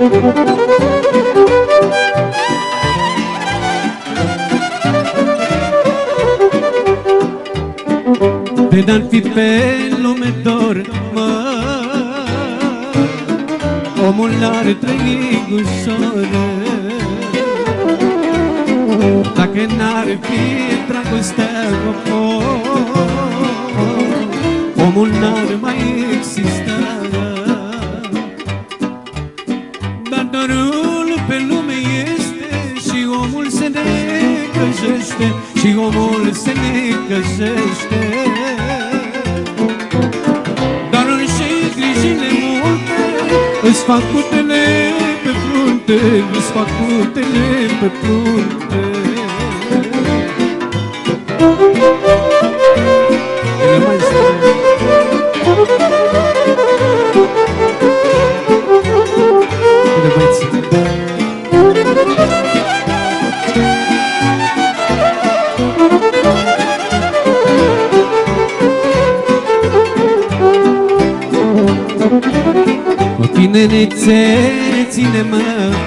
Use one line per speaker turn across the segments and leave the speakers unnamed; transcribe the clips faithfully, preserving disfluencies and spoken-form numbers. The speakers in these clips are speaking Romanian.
De n-ar fi pe lume dor, mă, omul n-ar trăi ușor. Dacă n-ar fi dragostea, omul n-ar mai exista. Dar dorul pe lume este și omul se necăjește, și omul se necăjește. Darul și grijile multe îți fac putele pe frunte, îți fac putele pe frunte. Ele mai spune Ele mai ține o tinerețe, ține-mă,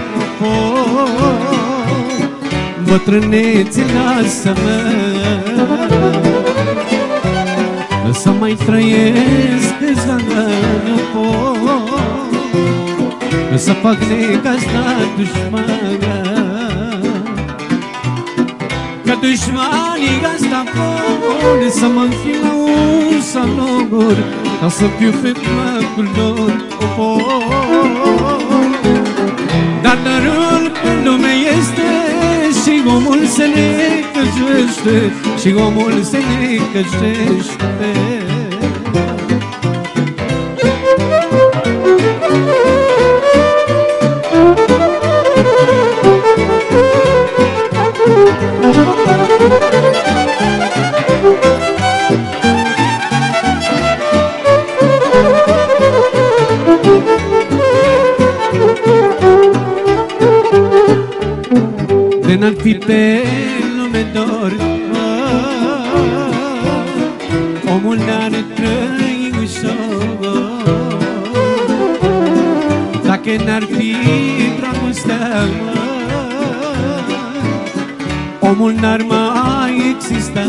bătrânețe, lasă-mă să mai trăiesc câțiva ani, să fac negazda dușmana. Că dușmanii gazda vor să mă închid la un salonor, ca să fiu pe placul lor. Dar darul pe lume este și omul se necăjește, și omul se necăjește. De n-ar fi pe lume dor, omul n-ar trăi ușor. Dacă n-ar fi dragostea, omul n-ar mai exista.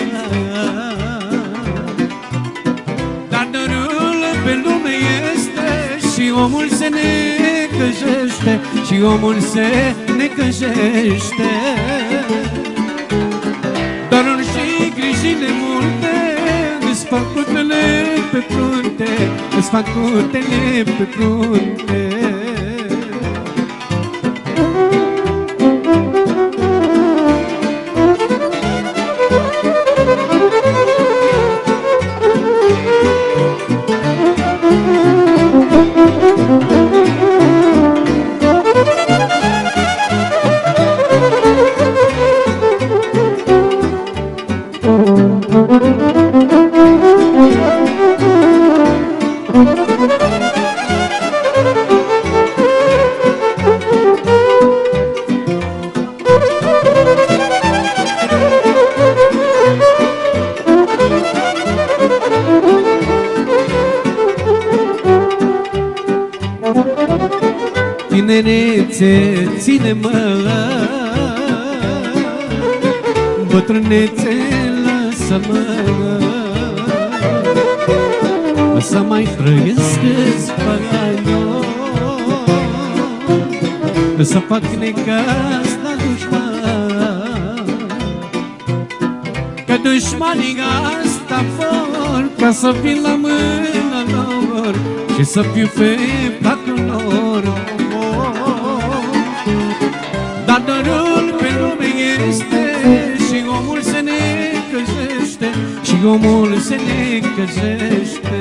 Dar dorul pe lume este și omul se necăjește, și omul se necăjește. Dorul și grijile multe îți fac putele pe frunte, îți fac putele pe frunte. Tinerețe, ține-mă, bătrânețe, lasă-mă să mai trăiesc câțiva ani, să fac necaz la dușman. Că dușmanii asta vor ca să vin la mâna lor și să fiu pe placul lor. Dar dorul pe lume este și omul se necăjește, și omul se necăjește.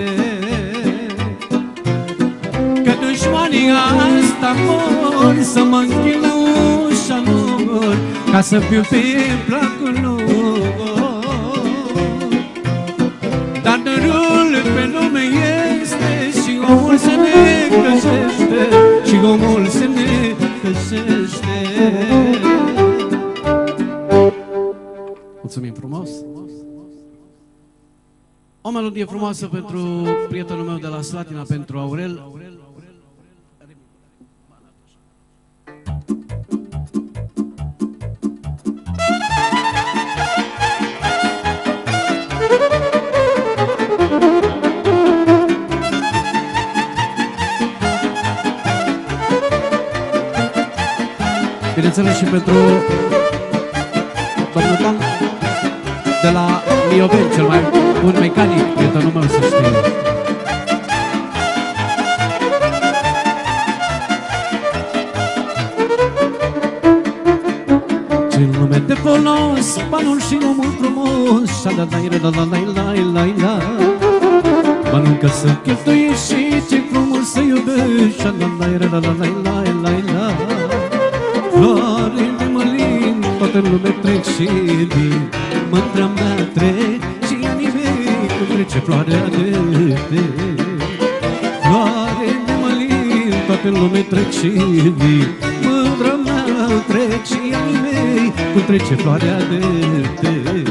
Că dușmanii asta vor să mă închid la ușa lor, ca să fiu pe placul lor. Dar dorul pe lume este și omul se necăjește, și omul se necăjește. Mulțumim frumos! O melodie frumoasă pentru prietenul meu de la Slatina, pentru Aurel. bineînțeles și pentru domnul Dan de la Mioveni, cel mai bun mecanic, prietenul meu, să știe. Ce lume de folos, banul și omul frumos, șa-la-la-la-la-la-la-la-la. Mănâncă să cheltuiești și ce frumos să iubești, șa-la-la-la-la-la-la-la-la. Floare de mălin, toată lumea trec și vin, mândra mea trec și anii mei, cum trece floarea de te. Floare de mălin, toată lumea trec și vin, mândra mea trec și anii mei, cum trece floarea de te.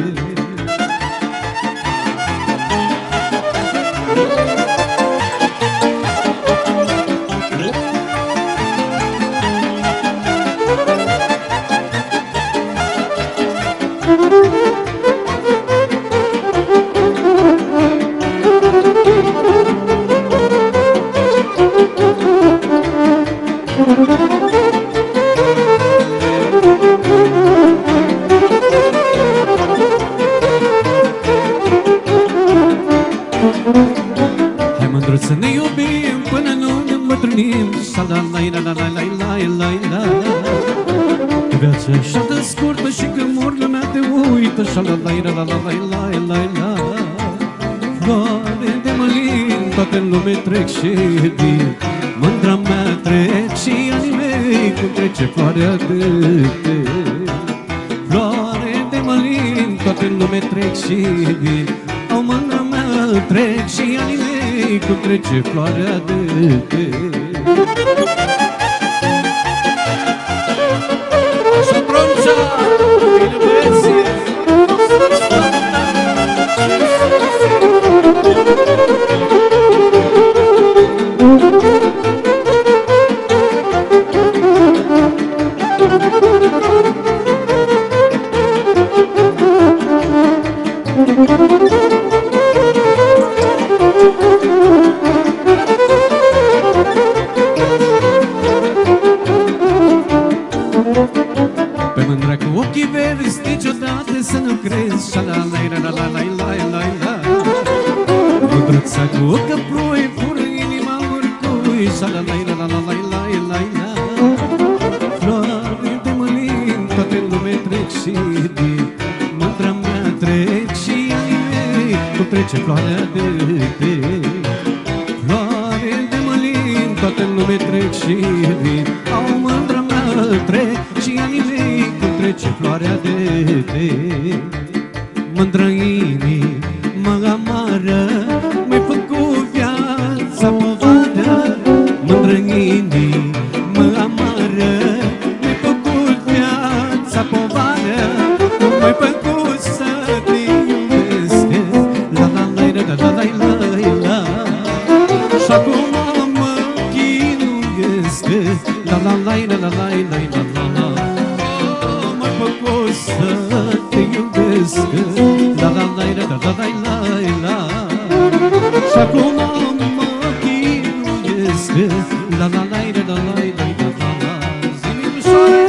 Hai mândruț să ne iubim până nu ne îmbătrânim, șa-la-la-la-la-la-la-la-la. Viața așa de scurtă și când mor lumea te uită, șa-la-la-la-la-la-la-la-la. Floare de mălin, toate în lume trec și vin, mândra mea trec și anii mei, cum trece floarea de te. Floare de mălin, toate în lume trec și vin, au mândra mea trec și anii mei, cum trece floarea de te. Așa broncea, bine băieții! Pe mândra cu ochii verzi, niciodată să nu crezi, șa-la-la-la-la-la-la-la-la. Mândruța cu ocă ploi, fură inima oricui, șa-la-la-la-la-la-la-la-la. Floare de mălin, toate în lume trec și vin, mândra mea trec și anii mei, cum trece floarea de te. Floare de mălin, toate în lume trec și vin, au mândra mea trec și anii mei, cum trece floarea de te. Mândră inimă amară, mi-ai făcut viața povară. Mândră inimă amară, mi-ai făcut viața povară. M-ai făcut să te iubesc, la-la-la-la-la-la-la-la. Și-acum mă chinuiesc, la-la-la-la-la-la-la-la. M-ai făcut să te iubesc, la-la-la-la-la-la-la-la. Și-acum mă chinuiesc, la-la-la-la-la-la-la-la. Zi-mi, ușoare!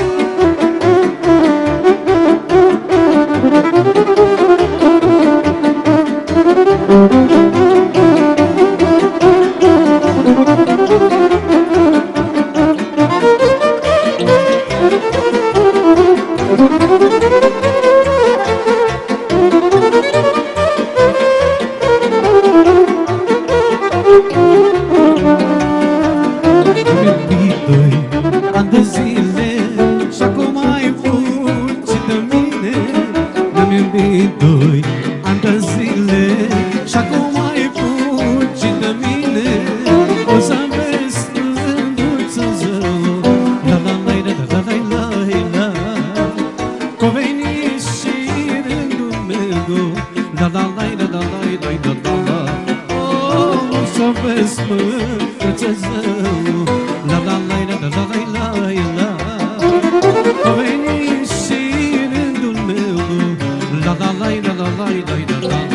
Ani de zile și-acum ai fugit de mine. Ne-am iubit doi ani de zile și-acum ai fugit de mine. O să vezi mândruță zău, la-la-la-la-la-la-la-la. Că-o veni și rândul meu, la-la-la-la-la-la-la-la. O să vezi mândruță zău, la-la-la-la-la-la-la-la. Că-o veni și rândul meu, la-la-la-la-la-la-la-la.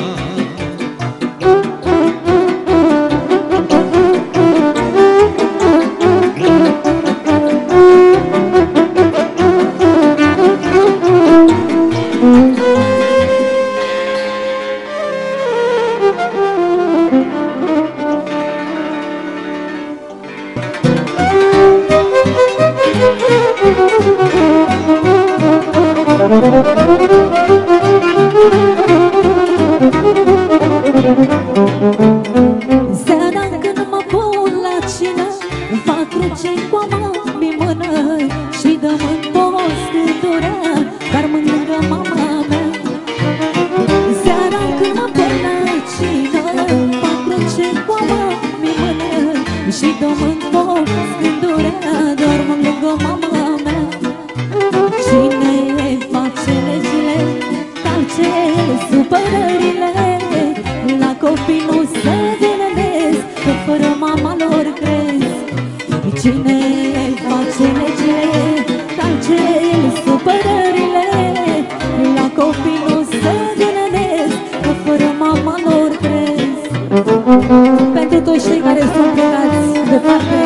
supărările. La copii nu se gândesc, că fără mama lor cresc. Cine face legile, calcel supărările. La copii nu se gândesc, că fără mama lor cresc. Pentru toți cei care sunt plecați departe,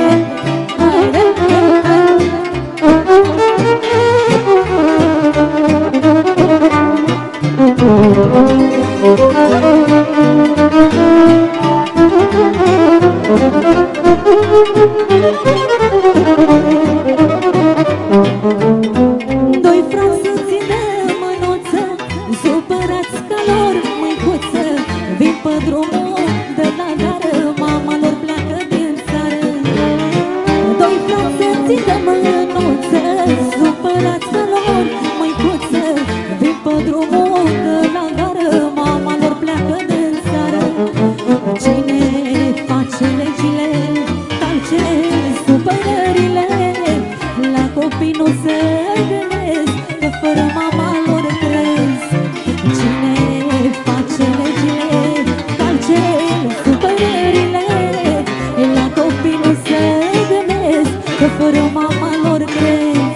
doi frați se țin de mânuță, supărați ca lor mâicuță. Vin pe drumul de la gară, mama lor pleacă din țară. Doi frați se țin de mânuță, supărați ca lor mâicuță. Vin pe drumul de la gară, mama lor pleacă din țară. Cine face legile, calcel supărările. La copii nu se gândesc, că fără mama lor cresc. Cine face legile, calcel supărările. La copii nu se gândesc, că fără mama lor cresc.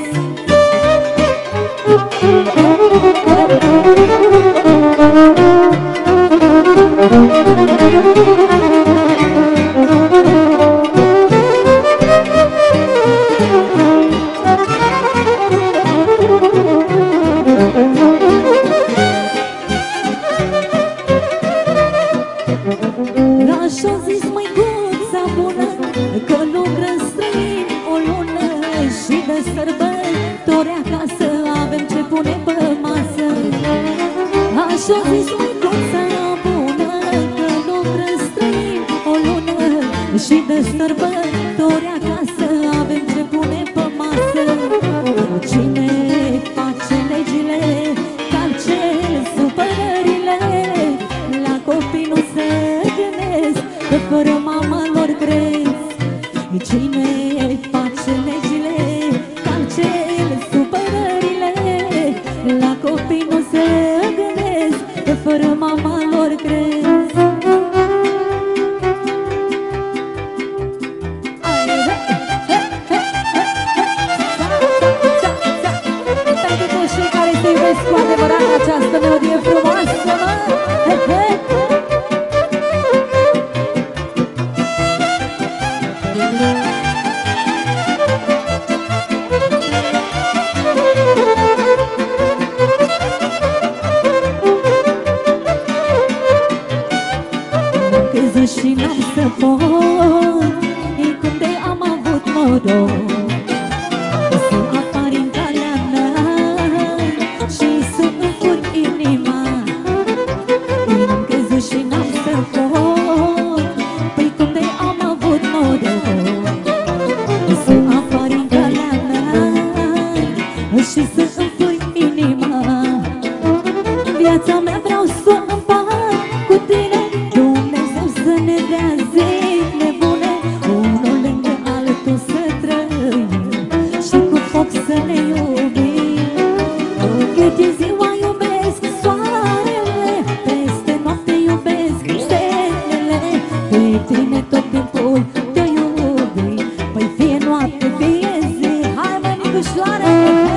Așa-o zis măicuța bună, că lucră străin o lună. Și de sărbători acasă avem ce pune pe masă. Așa-o zis măicuța bună, că lucră străin o lună. Și de sărbători acasă avem ce pune pe masă. Cine face legile, calcel supărările. La copii nu se gândesc, că fără mama lor cresc. Cine face legile, calcel supărările. La copii nu se gândesc, că fără mama lor cresc. Pentru toți cei care se iubesc cu adevărat această melodie frumoasă, mă! Și n-am să pot, ei cum de am avut noroc să apar în calea mea și să îmi fur inima. N-am crezut și n-am să pot, păi cum de am avut noroc să apar în calea mea și să îmi fur inima. Viața mea vreau să împart cu tine, Dumnezeu să ne dea zile nebune, unul lângă altul să trăim și cu foc să ne iubim. Cât e ziua iubesc soarele, peste noapte iubesc stelele. Pe tine tot timpul te iubim, păi fie noapte, fie zi. Hai mă, Nicușoare!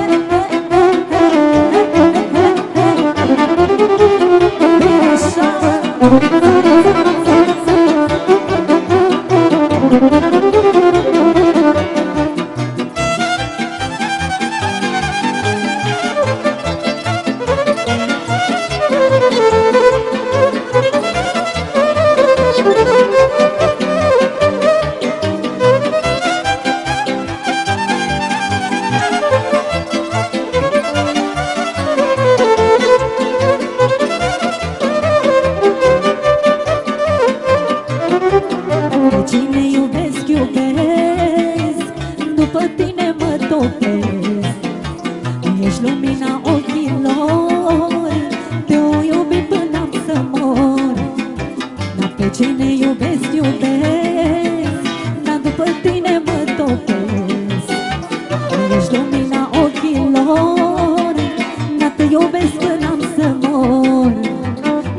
Cine iubesc, iubesc, după tine mă topesc. Ești lumina ochilor, te-o iubi până am să mor. Dar pe cine iubesc, iubesc, dar după tine mă topesc. Ești lumina ochilor, dar te iubesc până am să mor.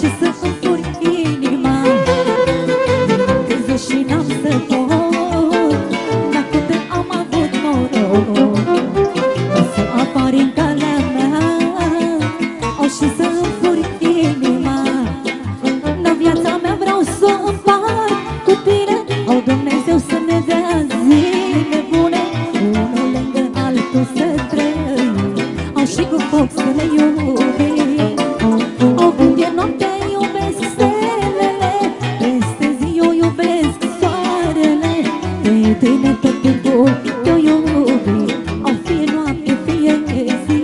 și să-mi furi inima. Crezut și n-am să pot, dacă te am avut noroc să apari în calea mea, au și să-mi furi inima. În viața mea vreau să o împart cu tine, au Dumnezeu să ne dea zile bune, unul lângă altul să trăim, au și cu foc să ne iubim. Au când e noaptea iubesc stelele, peste zi eu iubesc soarele, pe tine tot timpul te-o iubi, au fie noapte, fie zi.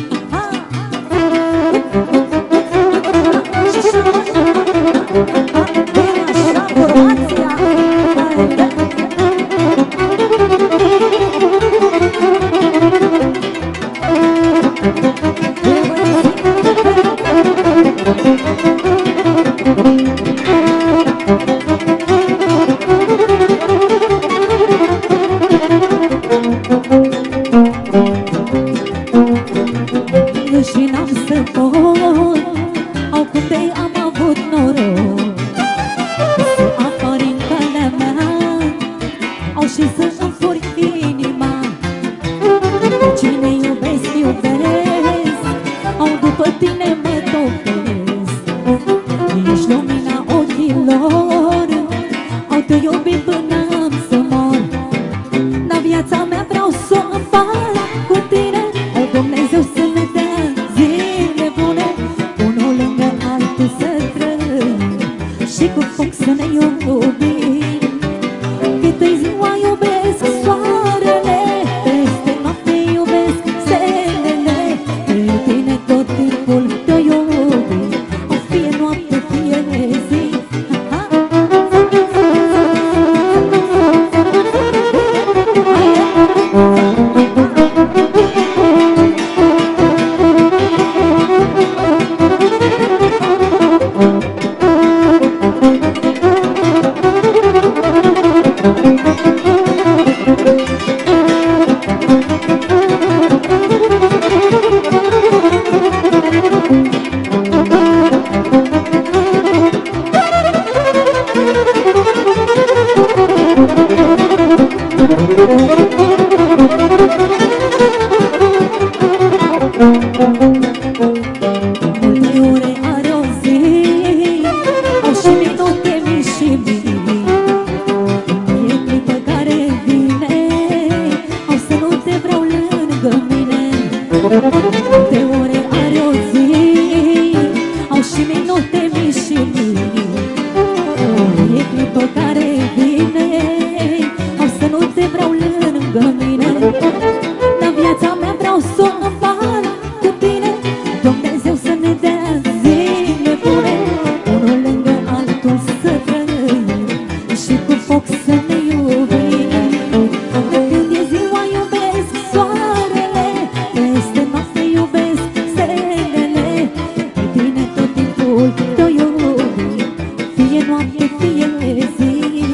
Și n-am să pot, au cum de am avut noroc să apari în calea mea, au și să-mi furi inima. Cine iubesc, iubesc, au după tine mă topesc. Ești lumina ochilor, au te iubit până am să mor. Dar viața mea vreau să o împart cu tine, au Dumnezeu să ne dea zile bune, unul lângă altul să trăim, și cu foc să ne iubim. Câte-i ziua iubesc soarele, peste noapte iubesc stelele, pe tine tot timpul te-o iubi, o fie noapte, fie zi. Multe ore are o zi, au și minute mii și mii. E clipă care vine, au să nu te vreau lângă mine. Multe ore are o zi, au și minute mii și mii. E clipă care vine, au să nu te vreau lângă mine. Dar viața mea vreau să o împart cu tine, Dumnezeu să ne dea zile bune, unul lângă altul să trăim, și cu foc să ne iubim. Când e ziua iubesc soarele, peste noapte iubesc stelele, pe tine tot timpul te-o iubi, fie noapte, fie zi.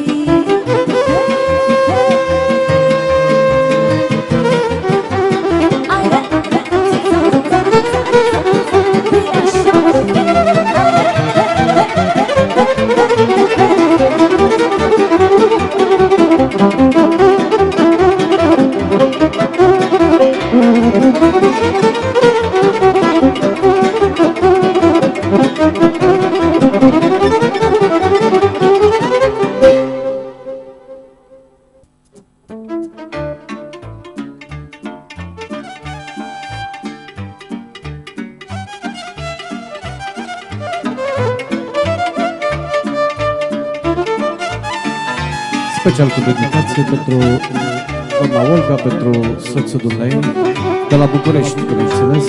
Special cu dedicație pentru doamna Olga, pentru soțul dumnei, de la București, bineînțeles,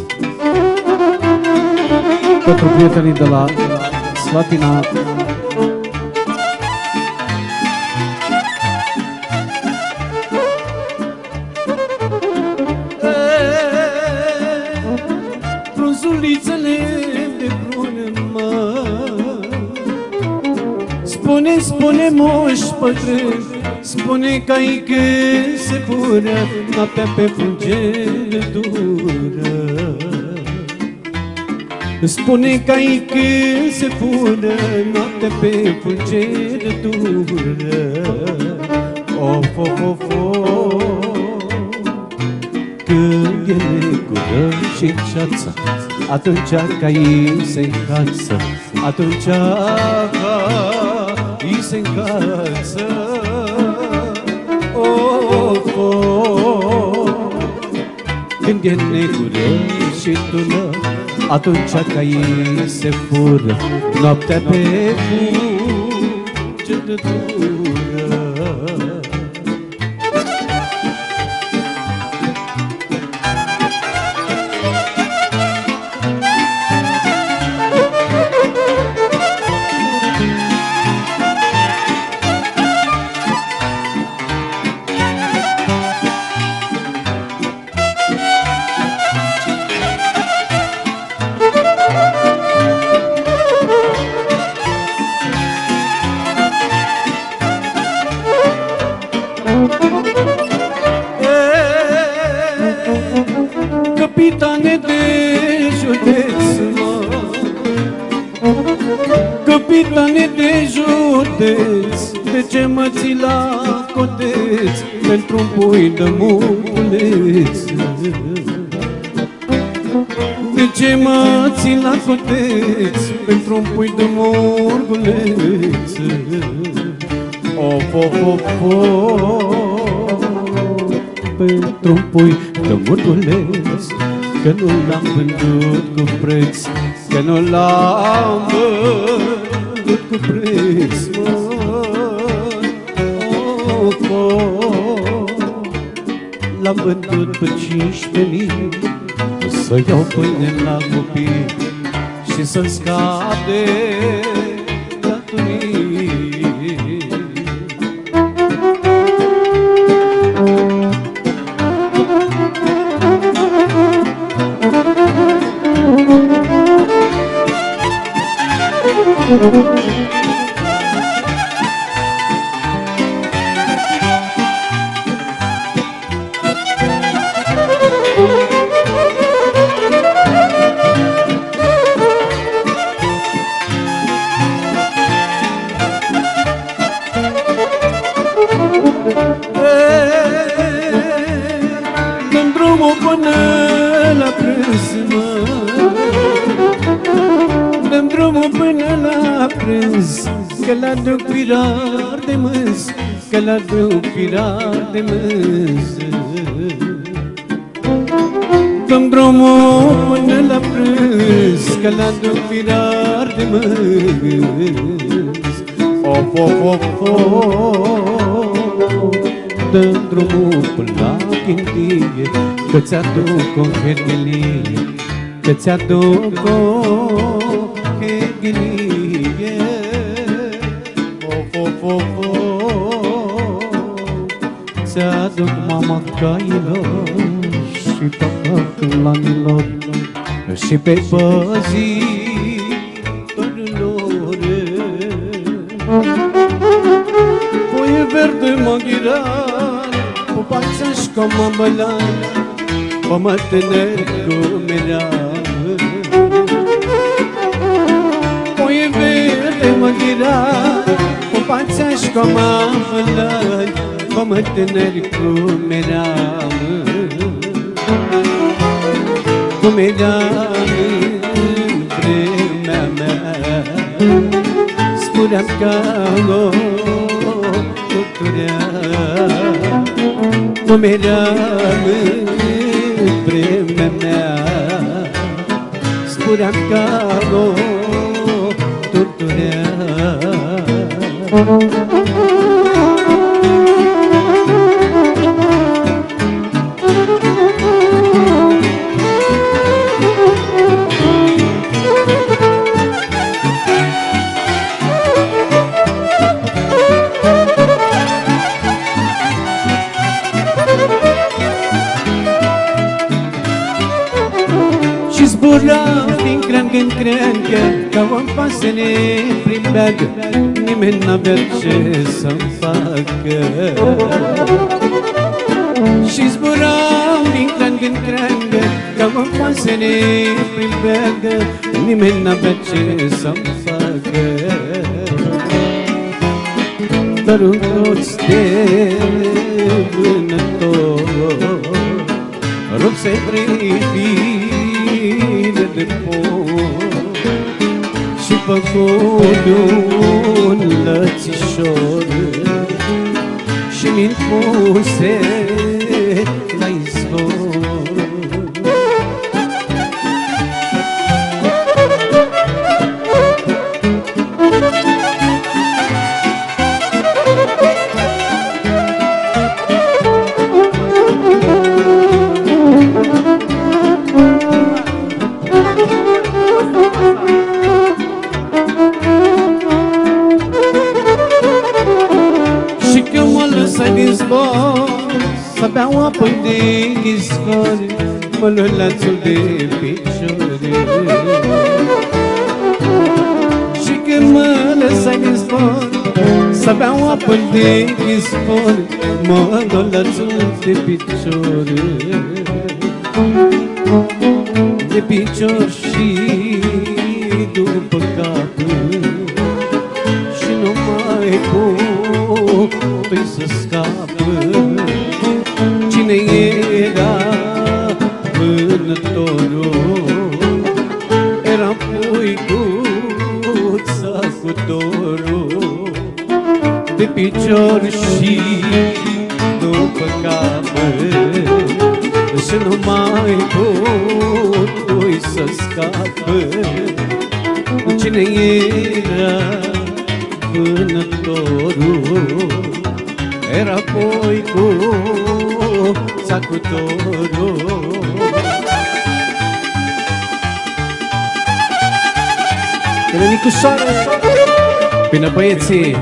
pentru prietenii de la Slatina, frunzulițele de prune, mă. Spune, spune, moș pătrân, spune că-i când se pune noaptea pe fungele dură. Spune că ai când se pună noaptea pe fulgerătură. Of, of, of, of. Când e negură și ceața, atunci ca ei se încață, atunci ca ei se încață. Of, of. Când e negură și tună, atunci ca ei se fură noaptea pe fulgerătură. Capitane de județ, capitane de județ, de ce mă ții la coteț pentru un pui de murguleț? De ce mă ții la coteț pentru un pui de murguleț? Of, of, of, of. Pentru un pui de murguleț, că nu l-am vândut cu preț, că nu l-am vândut cu preț, măi. Of, of. L-am vândut pe cincisprezece lei, să iau pâine la copii și să-mi scap de datorii. Dăm drumul până la prânz, mă. Dăm drumul până la prânz, că la duc pirar de mânz, că la duc pirar de mânz. Dăm drumul până la prânz, că la duc pirar de mânz. Of, of, of, of. Dă-mi drumul până la Chintie, că ți-aduc o herghelie, că ți-aduc o herghelie. Of, of, of, of. Ți-aduc mama cailor și tatatul lanilor și pe păzitorilor. Foie verde maghiran, pupața-și ca mambălan, pămă tânăr cu meran. Foie verde maghiran, pupața-și ca mambălan, pămă tânăr cu meran. Cu meran în vremea mea, spuneam că o tuturea. Cum eram în vremea mea, spuneam că o tuturea. Zburam din creangă în creangă, ca o pasăre prin beagă, nimeni n-avea ce să-mi facă. Și zburam din creangă în creangă, ca Să-mă pasăre prin beagă, nimeni n-avea ce să-mi facă. Dar un toți de vânător rupse privire de pot și făcut un lățișor și mi-l puse la izvor. Să beau apă din ghiscori, mă luă lațul de picioare. Și când mă lăsai din zbor, să beau apă din ghiscori, mă luă lațul de picioare. De picior și după cap, și nu mai putui să scapă. Cine era vânătorul? Era puicuța cu dorul, de picior și după capă, și nu mai putui să scapă. Cine era vânătorul? Era poicuța cu dorul. Bine, Nicușoare! Bine, băieții!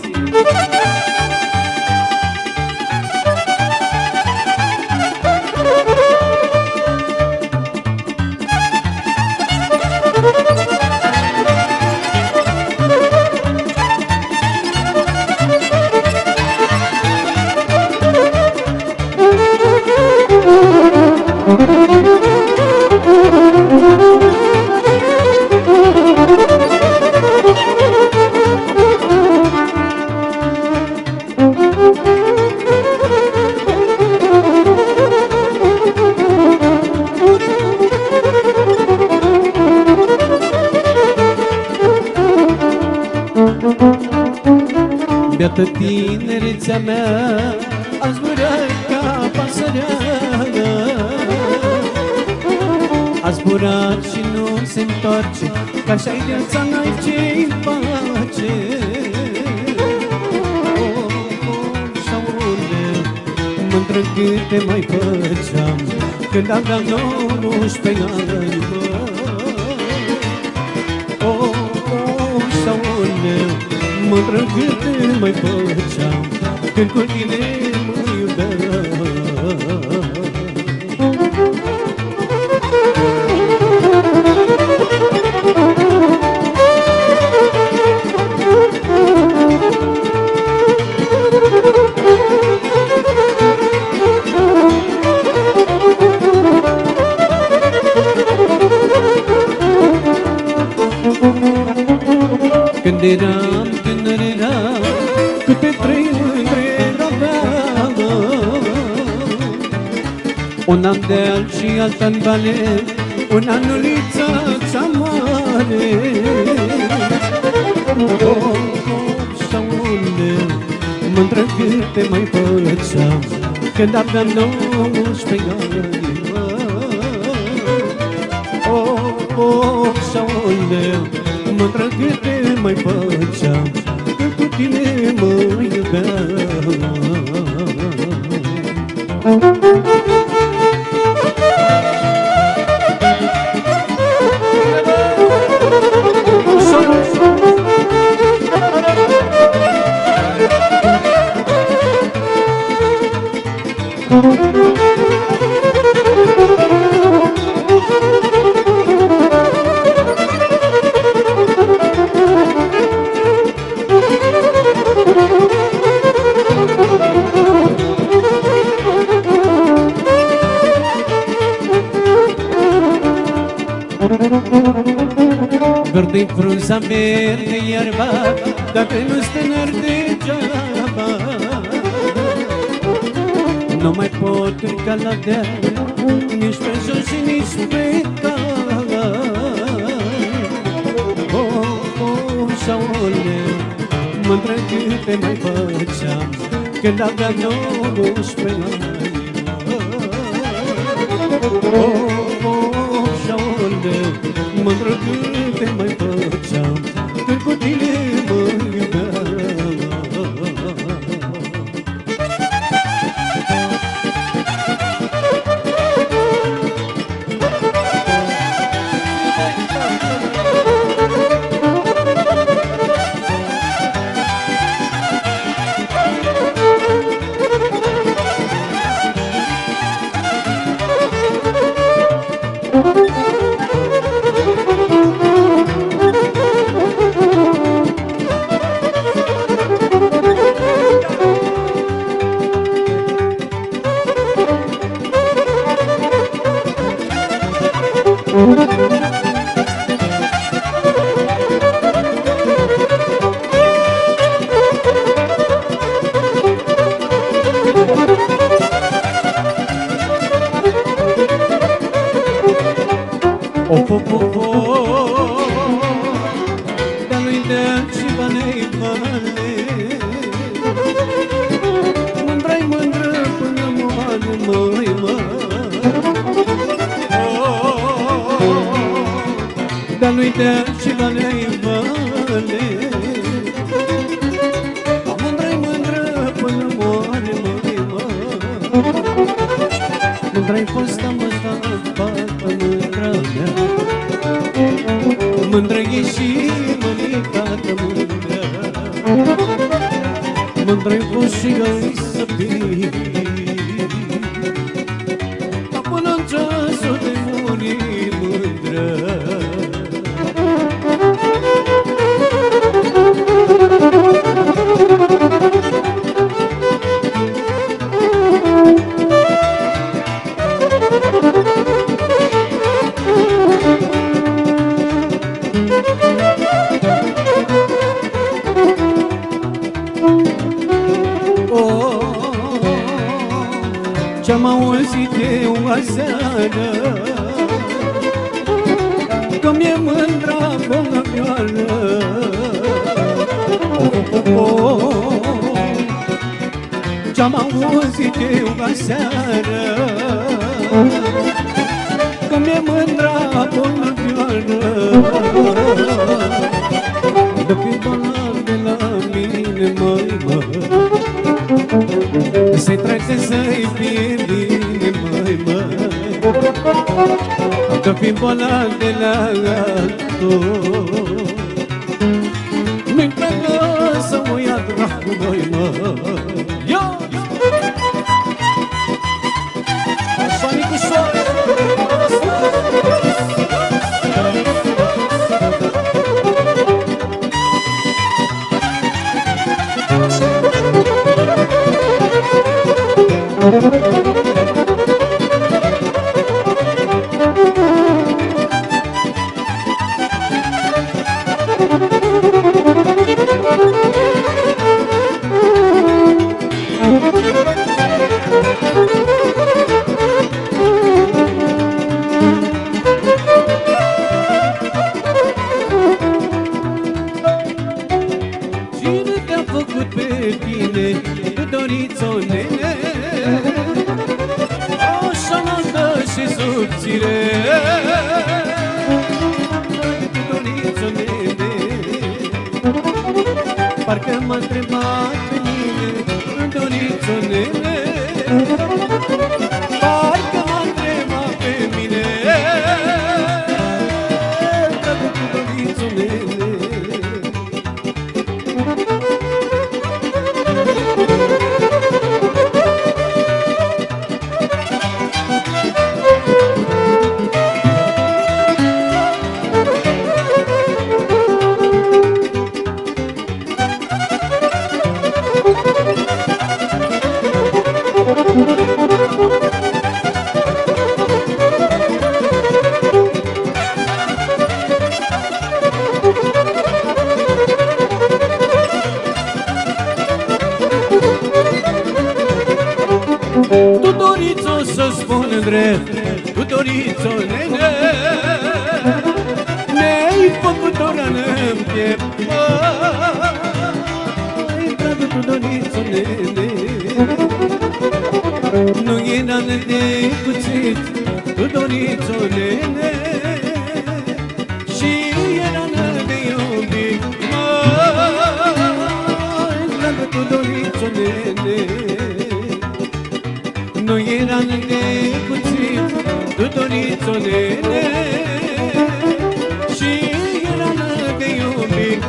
Beată tinerețea mea, a zburat ca pasărea, a zburat și nu se întoarce, că așa-i viața, n-ai ce-i face. Oh, oh, șaule, mândră câte mai făceam când aveam nouăsprezece ani, bă. Oh, oh, șaule, mândră câte mai făceam când cu tine mă iubeam. Când eram tânăr eram, câte trei mândre aveam. Un an de alt și alt an vale, un anulița cea mare. Oh, oh, șaule, mândră câte mai făceam când aveam nouăsprezece ani. Oh, oh, șaule, mândră câte mai făceam când cu tine mă iubeam. Verde-i frunza, verde iarba, dacă nu-s tânăr degeaba. Nu mai pot urca la deal, nici pe jos și nici pe cal. Oh, oh, șaole, mândră câte mai făceam când aveam nouăsprezece ani. Oh, oh, șaole, mândră câte mai făceam când cu tine mă iubeam. Of, of, of, of, dar nu-i de-al și banei bane. Mândra-i mândră până moale, măi, mă. Dar nu-i de-al și banei bane. Mândra-i mândră până moale, măi, mă. Mândra-i fosta măsta, fata mândra mea. Mândră e și mănicată mândră. Mândră-i fost și ai să fii. Până-n ceasul de muri mândră. Ce-am auzit eu aseară, că mi-e mândra bolăvioară. Ce-am auzit eu aseară, că mi-e mândra bolăvioară. De fi dolar de la mine, măi, mă, să-i treacă, să-i fie bine, măi, măi. Că fi bolnav de la altul, nu-i treacă să o ia dracu, măi, măi. Ia! Așa, Nicușoare! Cine te-a făcut pe tine, doriți-o, nene? Așa înaltă și subțire, doriți-o, nene. Parcă m-a întrebat pe mine, doriți-o, nene. Parcă m-a întrebat pe mine, doriți-o, nene. mândră, Tudorițo, nene, ne-ai făcut o rană-n piept, măi, dragă Tudorițo, nene. Nu era de cuțit, Tudorițo, nene, și era de iubit, măi, dragă Tudorițo, nene. Nu era de cuțit, Tudorițo, nene, și era de iubit,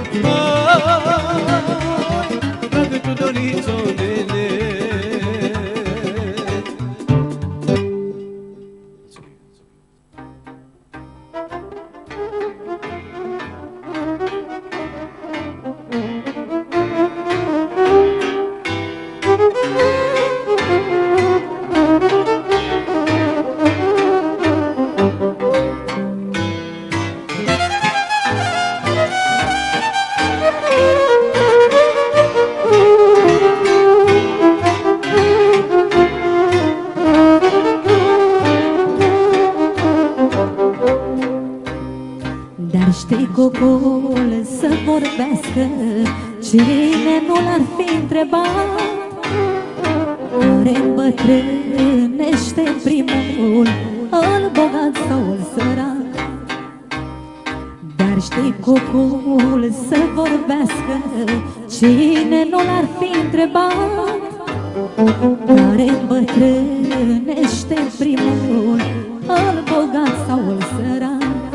măi, dragă Tudorițo, nene.
Cocol să vorbească, cine nu l-ar fi întrebat? Care îmbătrânește primul, îl bogat sau îl sărat? Dar știi cocol să vorbească, cine nu l-ar fi întrebat? Care îmbătrânește primul, îl bogat sau îl sărat?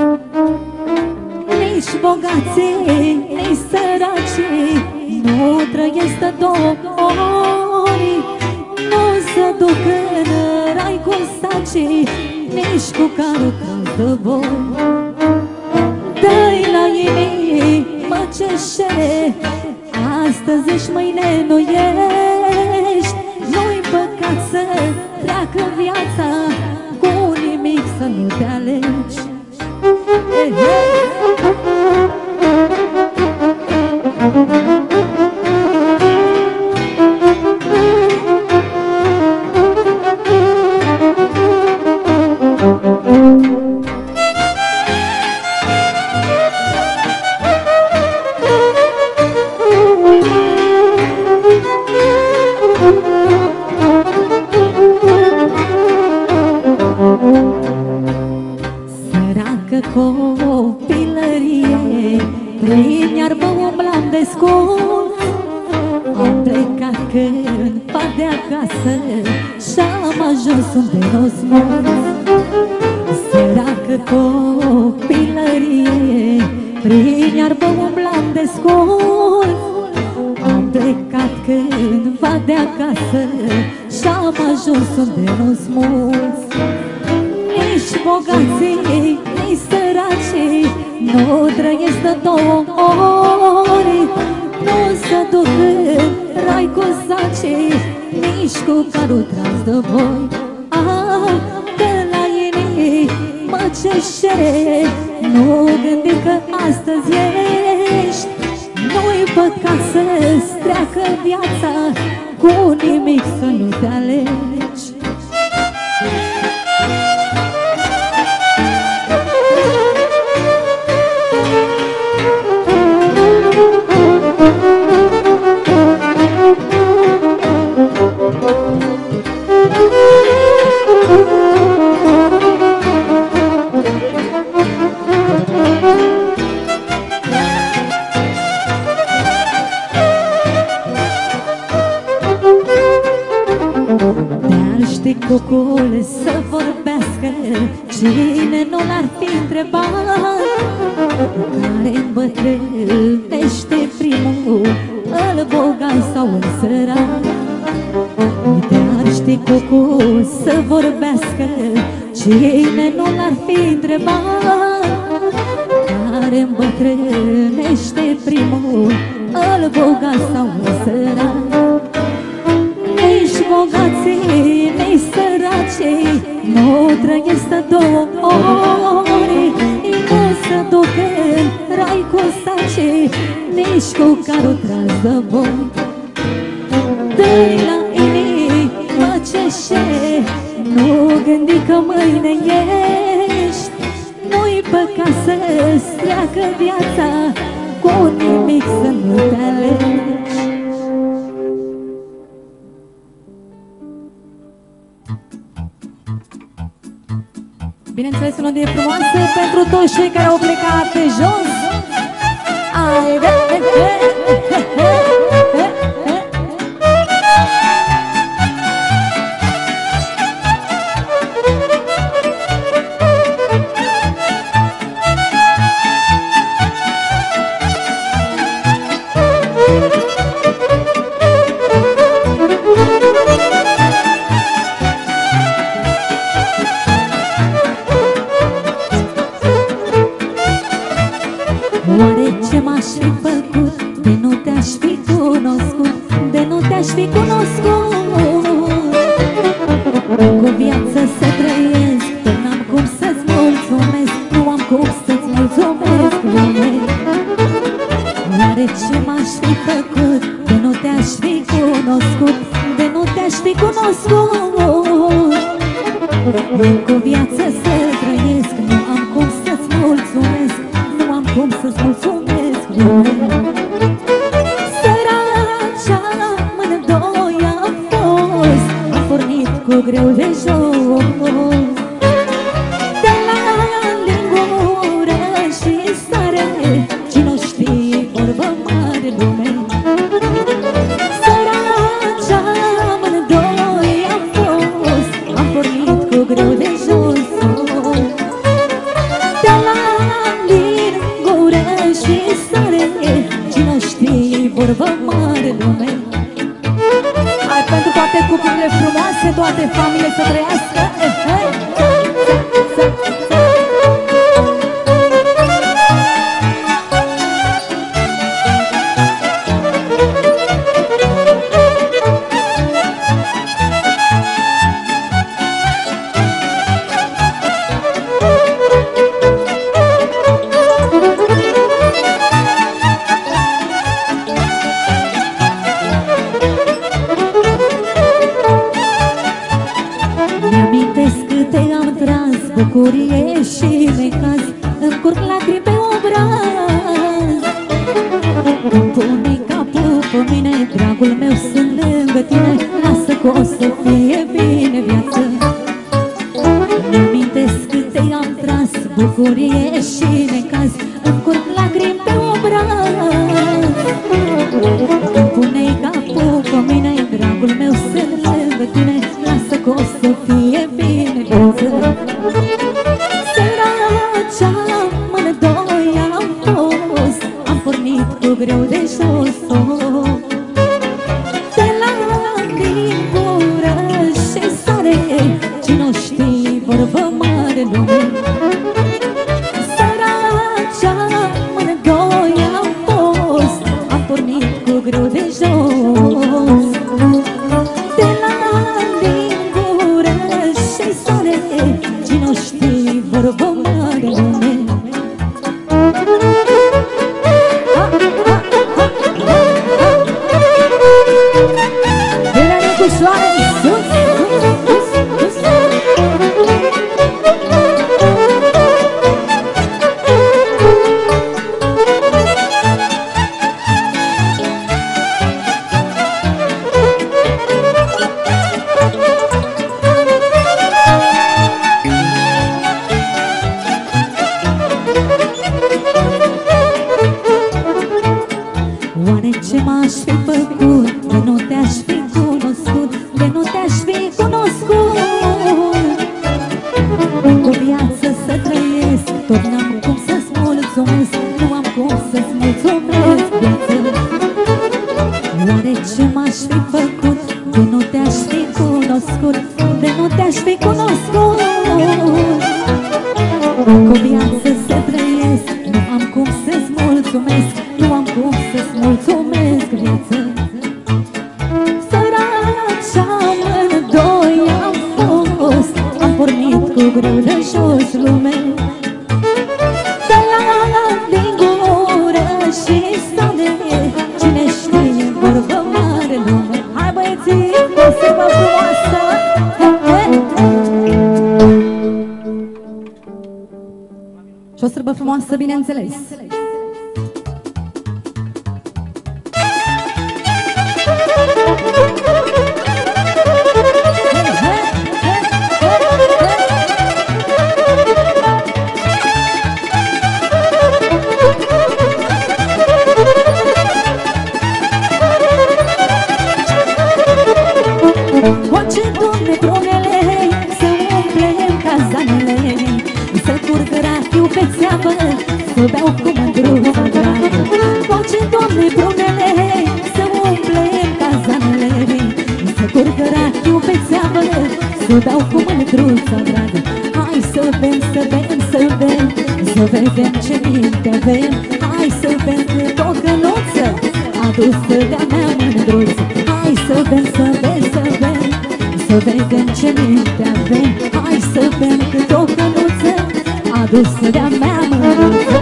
Nici bogații, nici săracii nu trăiesc de două ori, nu se duc în rai cu sacii, nici cu carul crâns de voi. Dă-i la inimă ce șere, astăzi ești, mâine nu ești. Nu-i păcat să treacă viața, cu nimic să nu te alegi. Hey, hey. Copilărie, prin iarbă umblam de scurt. Am plecat cândva de acasă și-am ajuns unde n-o smuls. Săracă copilărie, prin iarbă umblam de scurt. Am plecat cândva de acasă și-am ajuns unde n-o smuls. Nici bogații, nici săracii nu trăiesc de două ori, nu se duc în rai cu sacii, nici cu carul tras de voi. Ah, că la inimă ce șere, nu gândi că astăzi ești. Nu-i păcat să-ți treacă viața, cu nimic să nu te alegi. Cocol să vorbească, cine nu l-ar fi întrebat? Care îmbătrânește primul, îl bogat sau îl sărat? Dar știi cocol să vorbească, cine nu l-ar fi întrebat? Care îmbătrânește primul, îl bogat sau îl sărat? Nici bogații, nici săracii nu trăiesc de două ori, nu se duc în rai cu sacii, nici cu carul tras de voi. Dă-i la inimă ce șe, Nu gândi că mâine ești, nu-i păcat să-ți treacă viața cu nimic să nu te alegi. Bineînțeles, o de frumoasă pentru toți cei care au plecat pe jos. Haide, he, he, he, he, he. Oare ce m-aș fi făcut de nu te-aș fi cunoscut, de nu te-aș fi cunoscut? Cu viață să trăiesc, că n-am cum să-ți mulțumesc, nu am cum să-ți mulțumesc, lume. Oare ce m-aș fi făcut de nu te-aș fi cunoscut, de nu te-aș fi cunoscut? Cu viață să trăiesc, nu am cum să-ți mulțumesc, nu am cum să-ți mulțumesc, lume. Săraci amândoi am fost, am pornit cu greu de jos, de la lingură și sare, cine-o știe vorbă mare, lume. Săraci amândoi am fost, am pornit cu greu de jos, de la lingură și sare, cine-o știe vorbă mare, lume. Hai pentru toate cuplurile frumoase, toate familiile să trăiască. Bucurie și necaz, îmi curg lacrimi pe obraz. Îmi pune capul pe mine, dragul meu, sunt lângă tine, lasă că o să fie bine viață. Mi-amintesc câte am tras, bucurie și necaz, îmi curg lacrimi pe obraz. Îmi pune capul pe mine, dragul meu, sunt lângă tine, lasă că o să fie bine viață. Săraci amândoi am fost, am pornit cu greu de jos, de la lingură și sare, cine-o știe vorbă mare, lume. Săraci amândoi am fost, am pornit cu greu de jos, de la lingură și sare, cine-o știe vorbă mare, lume. De la Nicușoare sus, sus, sus, sus. Oare ce m-aș fi făcut de nu te-aș fi cunoscut, de nu te-aș fi cunoscut? Cu viață să trăiesc, tot n-am cum să-ți mulțumesc, nu am cum să-ți mulțumesc, viață. Oare ce m-aș fi făcut de nu te-aș fi cunoscut, de nu te-aș fi cunoscut? Cu viață să trăiesc, nu am cum să-ți mulțumesc, nu am cum să-ți mulțumesc, viață. Săraci amândoi am fost, am pornit cu greu de jos, lume. De la lingură și sare, cine știe vorbă mare, lume. Hai băieții, o sărbă frumoasă, he, he. frumoasă, bineînțeles.
Coace, Doamne, prunele, să umplem cazanele, să curgă rachiu pe țeapă, să beau cu mândruța dragă. Coace, Doamne, prunele, să umplem cazanele, să curgă rachiu pe țeapă, să beau cu mândruța dragă. Hai să bem, să bem, să bem, să vedem ce minte avem. Hai să bem cât o cănuță adusă de-a mea mândruță. Hai să bem, să bem, să bem, să vedem ce minte avem. Hai să bem cât o cănuță adusă de-a mea mândruță.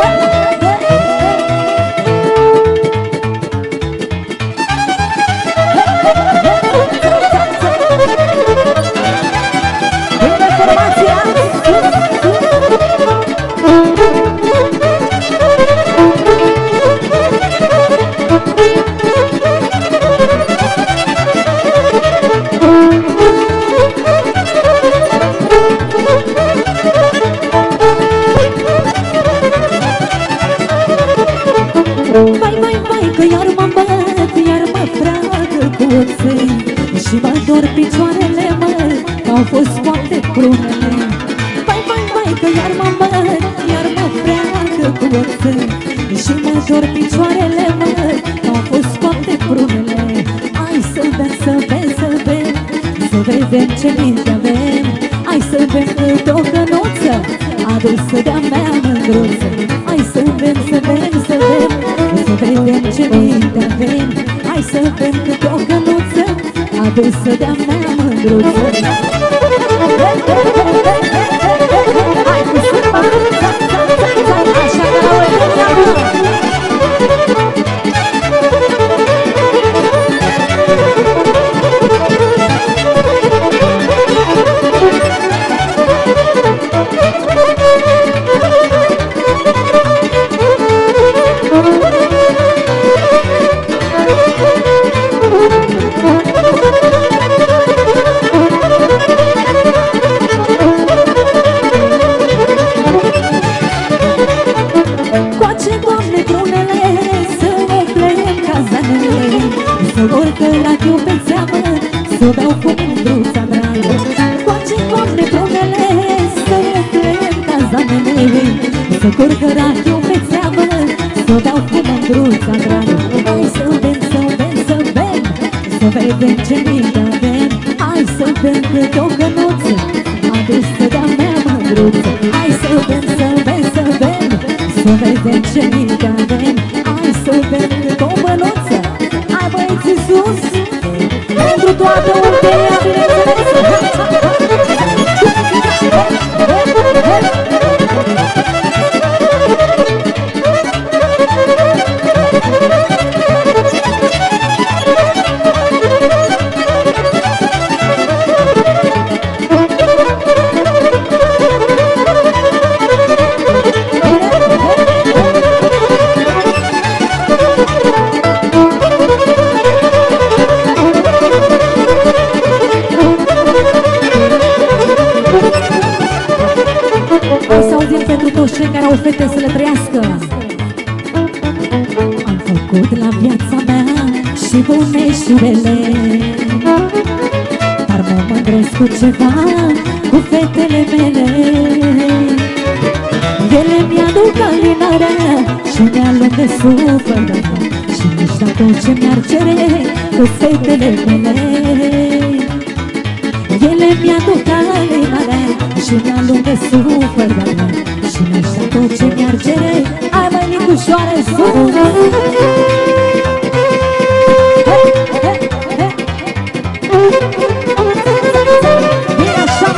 Și mă dor picioarele, mă, că-au fost foarte prunele. Vai, vai, vai, că iar mă îmbăt, iar mă freacă cu oțel. Și mă dor picioarele, mă, că-au fost foarte prunele. Hai să bem, să bem, să bem, să vedem ce minte avem. Hai să bem cât o cănuță adusă de-a mea mândruță. Hai să bem, să bem, să bem, să vedem ce minte avem. Hai să bem cât o cănuță adusă de-a mea mândruță. Hai cu sârba, așa că la Oltenia. Să urcă rachiu pe țeapă, să beau cu mândruța dragă. Coace, Doamne, prunele, să umplem cazanele, să curgă rachiu pe țeapă, să beau cu mândruța dragă. Hai să bem, să bem, să bem, să vedem ce minte avem. Hai să bem cât o cănuță adusă de-a mea mândruță. Hai să bem, să bem, să bem, să vedem ce minte avem. Hai să bem cât o bănuță. Hai, băieți, sus, pentru toată Oltenia, bineînțeles. Cei care au fete să le trăiască. Am făcut la viața mea și bune și rele, dar mă mândresc cu ceva, cu fetele mele. Ele mi-aduc alinarea și mi-alung de suflet, și nici dau tot ce mi-ar cere cu fetele mele. Ele mi-aduc alinarea și mi-alung de suflet, și nu-și dau tot ce mi-ar cere. Hai, măi, Nicușoare, sus! Hei, hei, hei! Bine așa!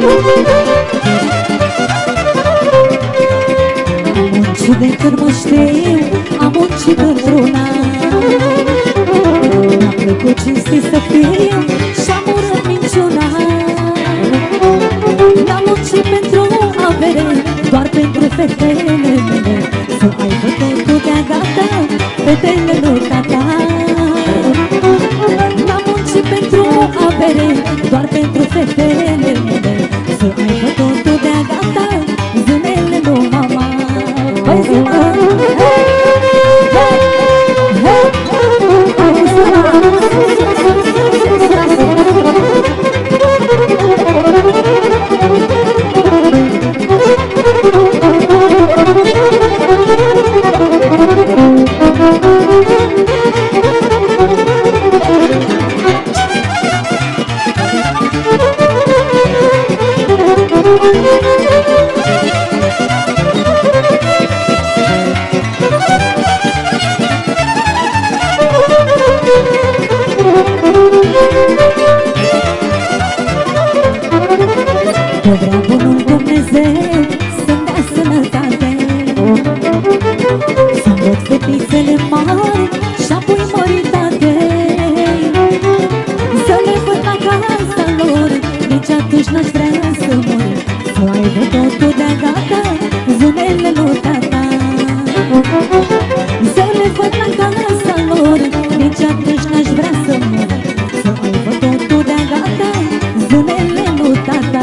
muncit de când mă știu, am muncit într-una. Mi-a plăcut cinstit să fiu și-am urât minciuna. N-am muncit pentru avere, doar pentru fetele mele, să aibă totul de-a gata, fetele lui tata. N-am muncit pentru avere, doar pentru fetele mele, să aibă totul de-a gata, zânele lui mama. Păi zi, mă! Că vrea bunul Dumnezeu să-mi dea sănătate, să-mi văd fetițele mari și apoi măritate, să le văd la casa lor, nici atunci n-aș vrea să mor, să aibă totul de-a gata, zânele lui tata. Să le văd la casa lor, nici atunci n-aș vrea să mor, să aibă totul de-a gata, zânele lui tata.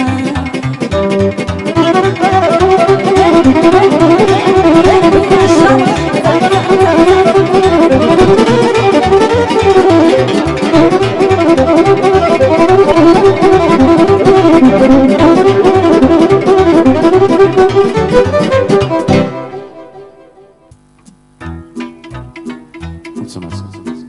Mulțumesc!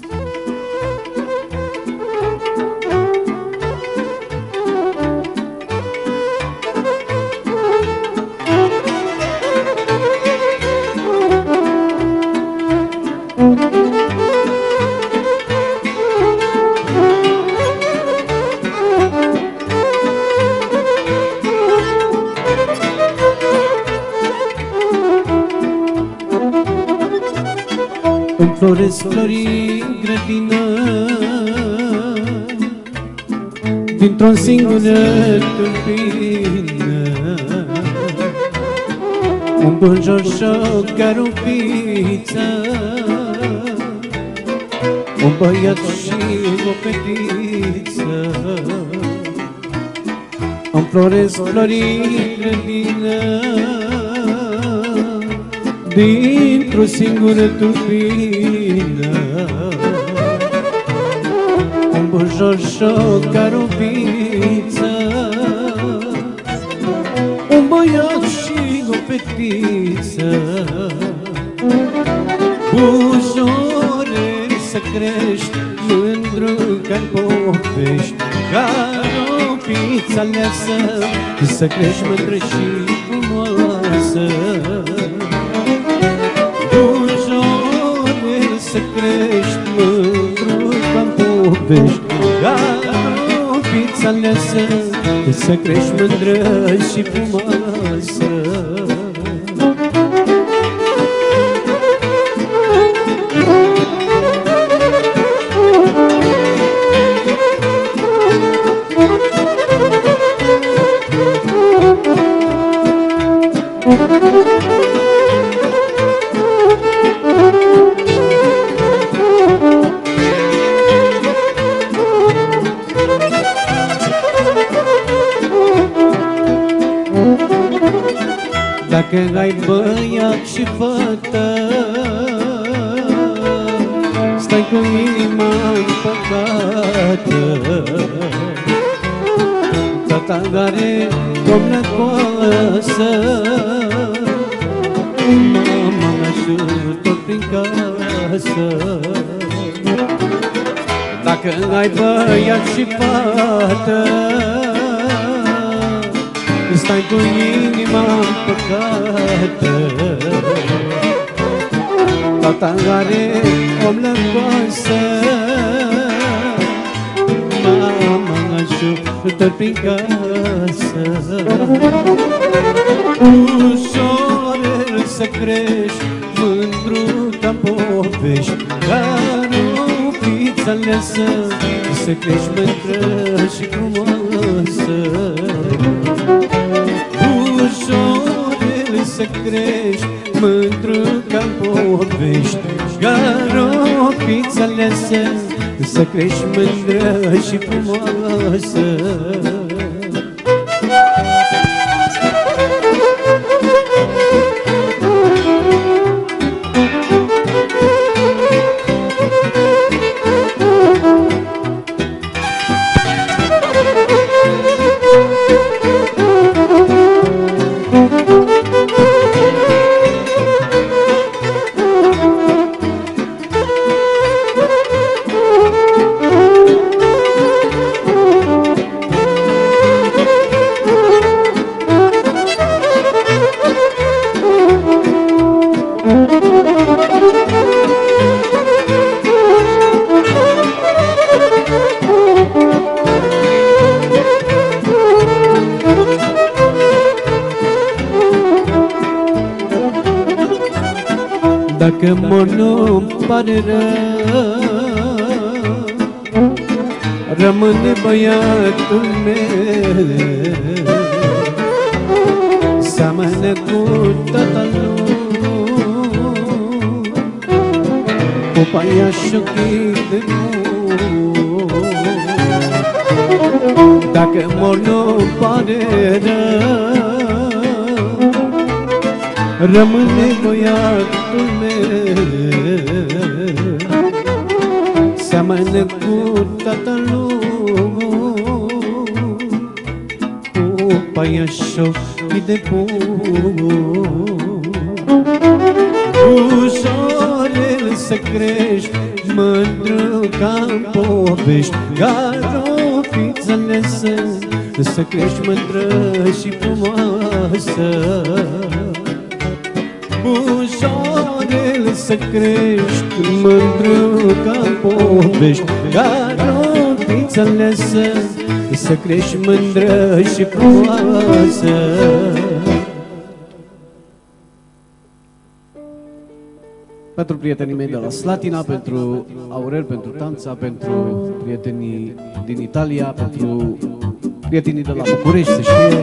Înfloresc florii în grădină, dintr-o singură tulpină, un bunjoșoc, garupiță, un băiat și o fetiță. Înfloresc florii în grădină, dintr-o singură tulpină, un bunjoșoc, garupiță, un băiat și o fetiță. Bujore să crești, mândru ca-n povești, garupița aleasă, să crești mândră și frumoasă. Să crești mândru ca-n povești, garupița aleasă, să crești mândră și frumoasă. Dacă ai băiat și fată, stai cu inima împăcată. Tata are domnă coasă, mama m-ajută prin casă. Dacă ai băiat și fată, stai cu inima împăcată. Tata are o mlăcoasă, mama ajutor prin casă. Ușor să crești, mândru ca povești, ca rupița lesă, să crești mândră și frumoasă. Ușor să crești, mândru ca povești, ca rupița lesă, să crești mândră și frumoasă. Dacă mor nu-mi pare rău, rămâne băiatul meu, seamănă cu tatăl lui, cu paiașul de nu. Dacă mor nu-mi pare rău, rămâne băiatul meu, seamănă cu tatăl lui, cu paiașul de pui. Ușor să crești, mândru ca-n povești, ca rofița lesă, să crești mândră și frumoasă. Ușor să crești, mândru ca-n povești, ca rofița lesă, să crești mândră și frumoasă. Pentru prietenii mei de la Slatina, pentru Aurel, pentru Tanța, pentru prietenii din Italia, pentru prietenii de la București, să știe.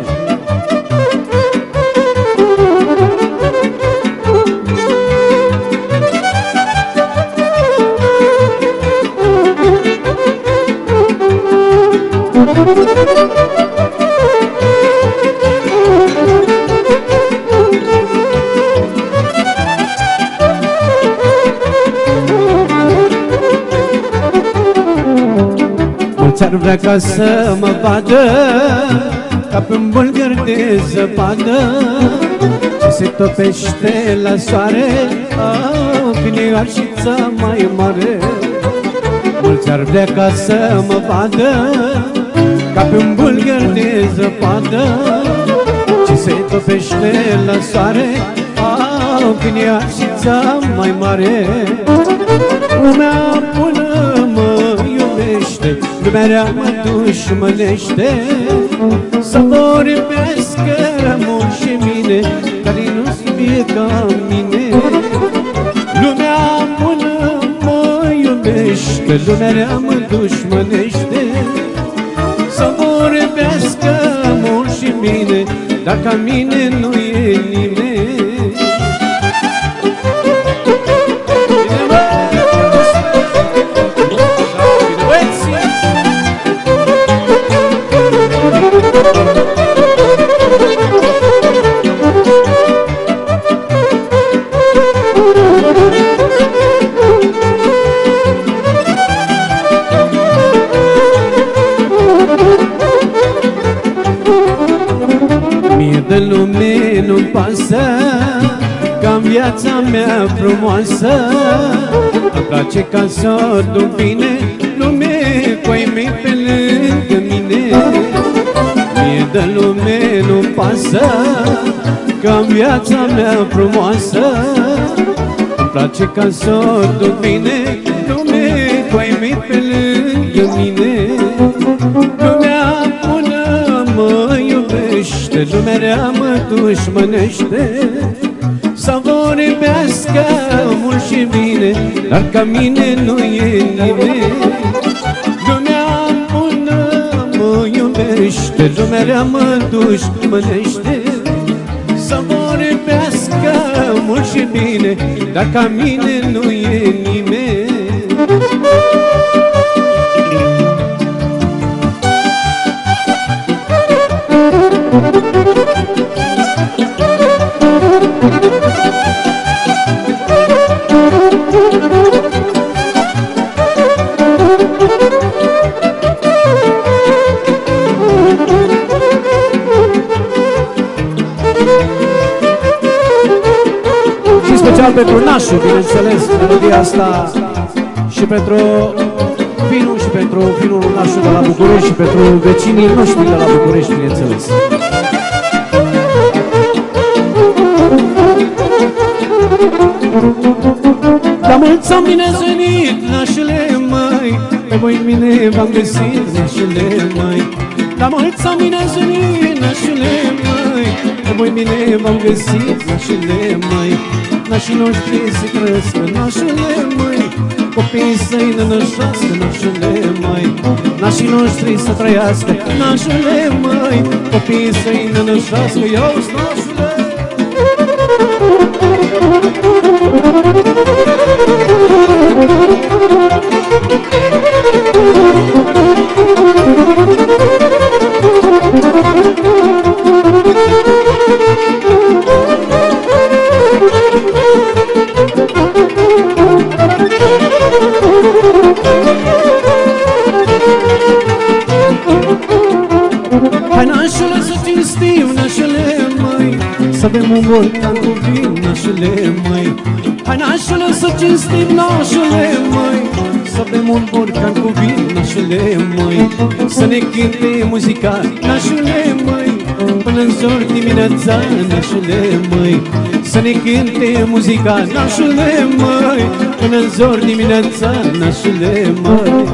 Ți-ar vrea ca să mă vadă ca pe-un bulgăr de zăpadă ce se topește la soare, oh, când e arșița mai mare. Mulți ar vrea ca să mă vadă ca pe-un bulgăr de zăpadă ce se topește la soare, oh, când e arșița mai mare. Lumea bună mă iubește, lumea rea mă dușmănește, să vorbească mult și mine, care nu-ți fie ca mine. Lumea bună mă iubește, lumea rea mă dușmănește, să vorbească mult și mine, dar ca mine nu e nimeni. Mie de lume nu-mi pasă, ca-n viața mea frumoasă. Îmi place ca să o duc bine, lume cu-ai mei pe lângă mine. Mie de lume nu-mi pasă, ca-n viața mea frumoasă. Îmi place ca să o duc bine, lume cu-ai mei pe lângă mine. Lumea iubește, lumea rea mă dușmănește. Să vorbească mult și bine, dar ca mine nu e nimeni. Lumea bună mă iubește, lumea rea mă dușmănește. Să vorbească mult și bine, dar ca mine nu e nimeni.
Și special pentru nașul, bineînțeles, melodia asta. Și pentru vinul și pentru vinul nașul de la București și pentru vecinii noștri de la București, bineînțeles.
La mulți ani bine ați venit, nașule măi, pe voi mine v-am găsit, nașule măi. La mulți ani bine ați venit, nașule măi, pe voi mine v-am găsit, nașule măi. Nașii noștri se crăscă, nașule măi, copiii să-i nănășească, nașule măi. Nașii noștri să trăiască, nașule măi, copiii să-i nănășească, iau-ți nașule. Hai nașule să cinstim, nașule măi, să bem un borcan cu vin, nașule măi. Hai nașule să cinstim, nașule măi, să bem un borcan cu vin, nașule măi. Să ne cânte muzica, nașule măi, până-n zor dimineața, nașule măi. Să ne cânte muzica, nașule măi, până-n zor dimineața, nașule măi.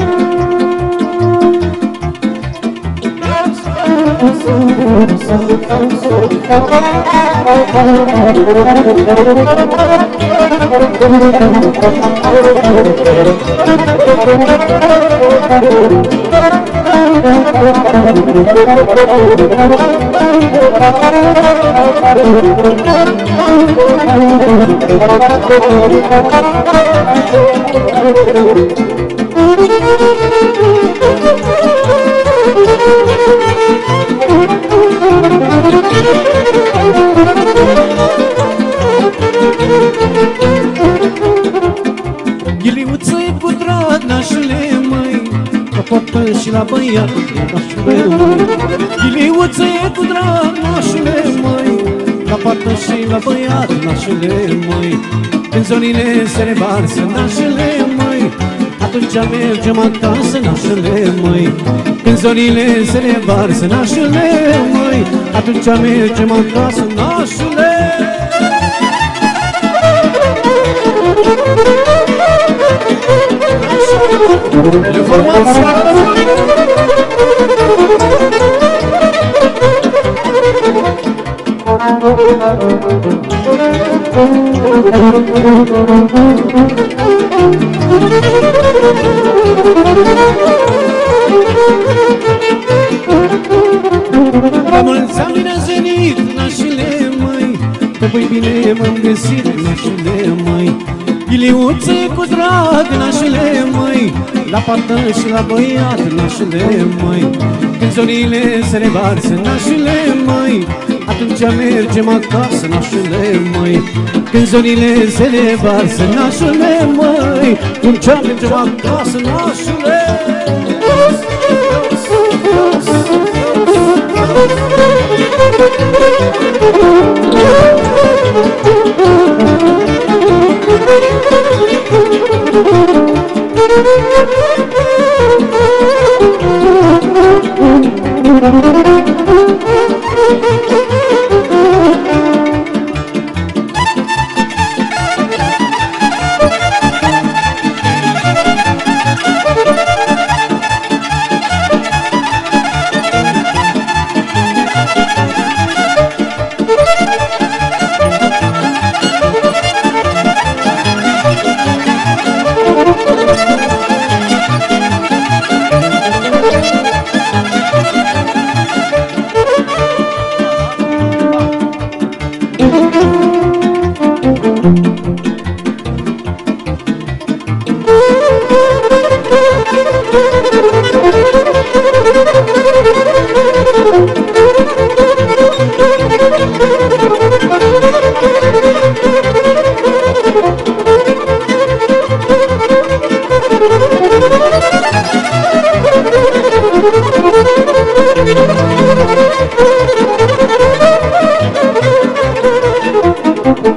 Ghiliuță-i cu drag, nașule măi, la fată și la băiat, nașule măi. Ghiliuță-i cu drag, nașule măi, la fată și la băiat, nașule măi. Când zonile se revarsă, nașule măi, atunci mergem acasă, nașule măi. Când zonile se revarsă, nașule măi, atunci mergem acasă, nașule. La mulți ani bine ați venit, nașule măi, pe voi bine m-am găsit, nașule măi. Ghiliuță cu drag, nașule măi, la fată și la băiat, nașule măi. Când zorile se revarsă, nașule măi, atunci mergem acasă, nașule măi. Când zorile se revarsă, nașule măi, atunci mergem acasă, nașule.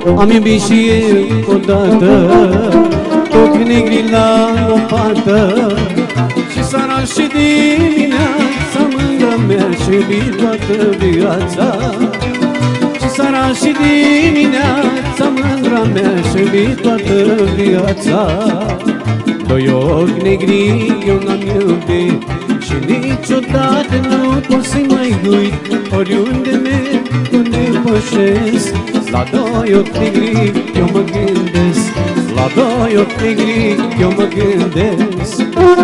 Am iubit și eu odată, ochi negri la lopată, și seara și dimineața, mândra mea și iubit toată viața. Și seara și dimineața, mândra mea și iubit toată viața. Doi ochi negri eu n-am iubit și niciodată nu pot să-i mai uit. Oriunde merg, unde pășesc, la doi ochi negri eu mă gândesc. La doi ochi negri eu mă gândesc.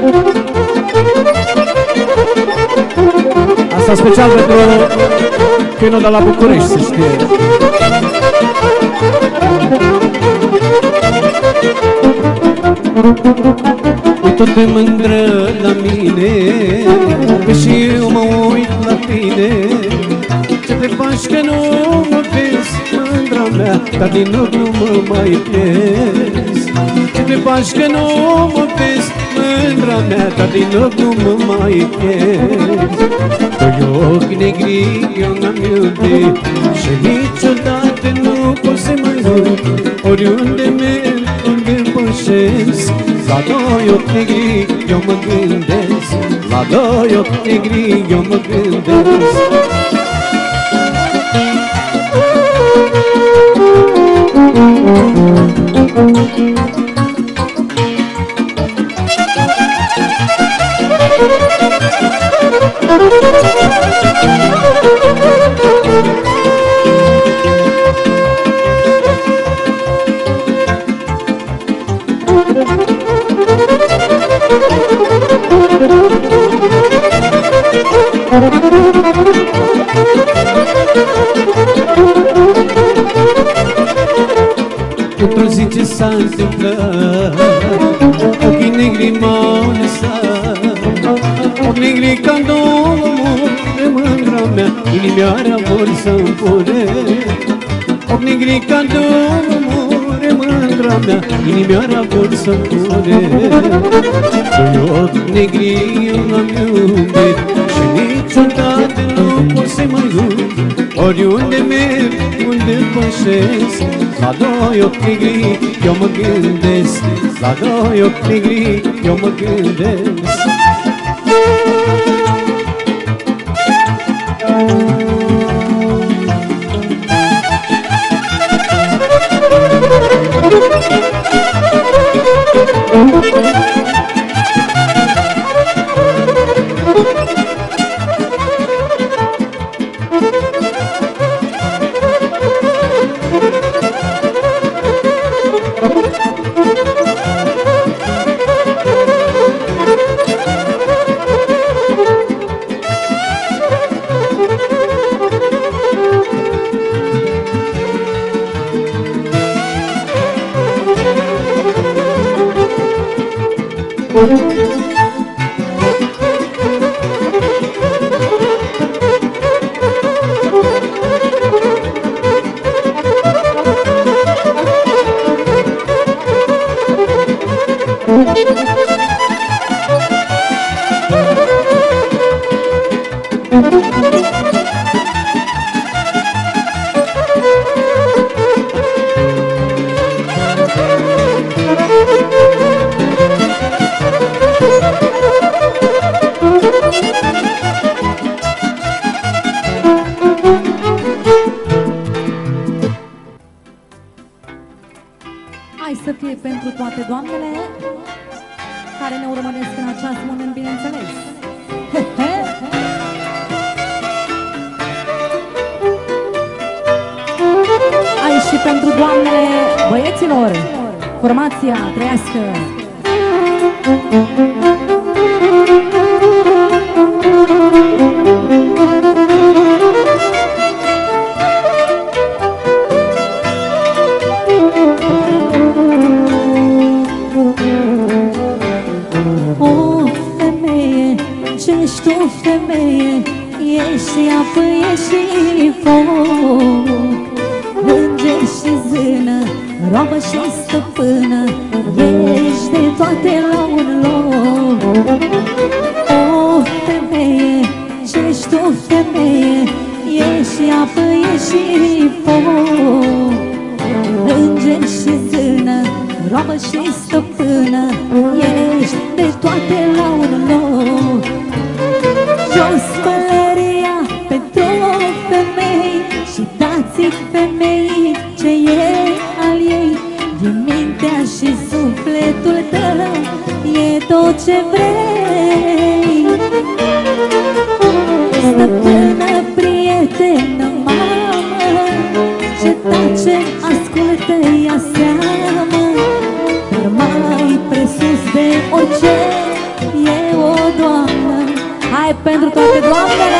Asta special pentru chinul de la București, să știe.
E tot de mândră la mine, că și eu mă uit la tine. Ce te faci că nu mă vezi, mândra mea, dar din ochi nu mă mai pierd. Ce te faci că nu mă vezi, mândra mea, dar din ochi nu mă mai pierd. Doi ochi negri eu n-am iubit și niciodată nu pot să mai uit. Oriunde merg, unde pășesc, la doi ochi negri eu mă gândesc. La doi ochi negri eu mă gândesc. Într-o zi ce s-a întâmplat, ochii negri m-au lăsat. Ochi negri ca două de mândra mea, inimioara vor să-mi pune. Ochi negri ca două de mândra mea, inimioara vor să-mi pune. Doi ochi negri eu n-am iubit și niciodată nu pot să mai uit. Oriunde merg, unde pășesc, la doi ochi negri eu mă gândesc. La doi ochi negri eu mă gândesc.
Hai să fie pentru toate doamnele care ne urmăresc în acest moment, bineînțeles. Hai și pentru doamnele băieților, formația trăiască.
și apă, e și foc, înger și zână, roabă și stăpână, ești de toate la un loc. O femeie, ce-ești o femeie, e și apă, e și foc, roabă și stăpână, ești de toate la un loc. Jos pălăria pentru femei și dați-i femei ce e al ei. E mintea și sufletul tău, e tot ce vrei. Stăpână, prietenă, mamă, ce tace, ascultă, ia seamă. Dar mai presus de orice e o doamnă. Hai pentru toate doamnele!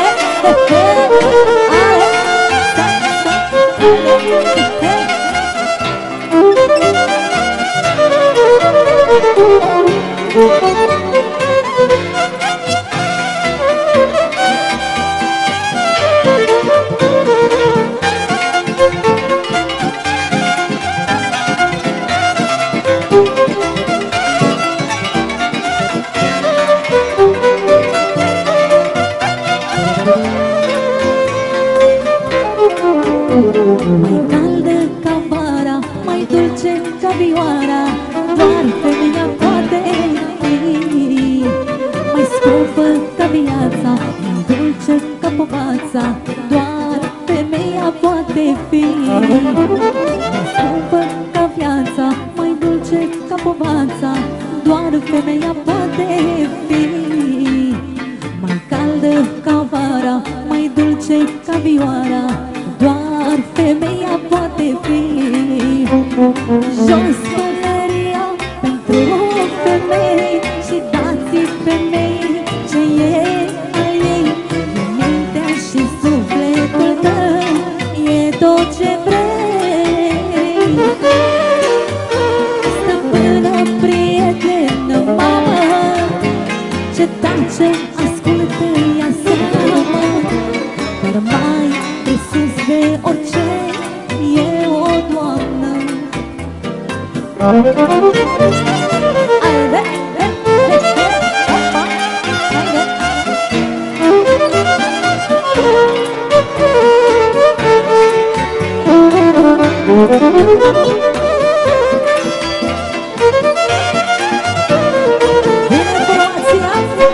Mai caldă ca vara, mai dulce ca vioara, doar femeia poate fi. Mai scumpă ca viața, mai dulce ca povața, doar femeia poate fi. Mai scumpă ca viața, mai dulce ca povața, doar femeia poate fi. Mai caldă ca vara, mai dulce ca vioara, doar femeia poate fi. Jos pălăria pentru femei și dați-i femei ce e al ei. E mintea și sufletul tău, e tot ce vrei. Stăpână, prietenă, mamă, ce tace, ascultă, ia seamă. Dar mai presus de orice e o doamnă. Haide, haide, opa, haide. Vine Croația.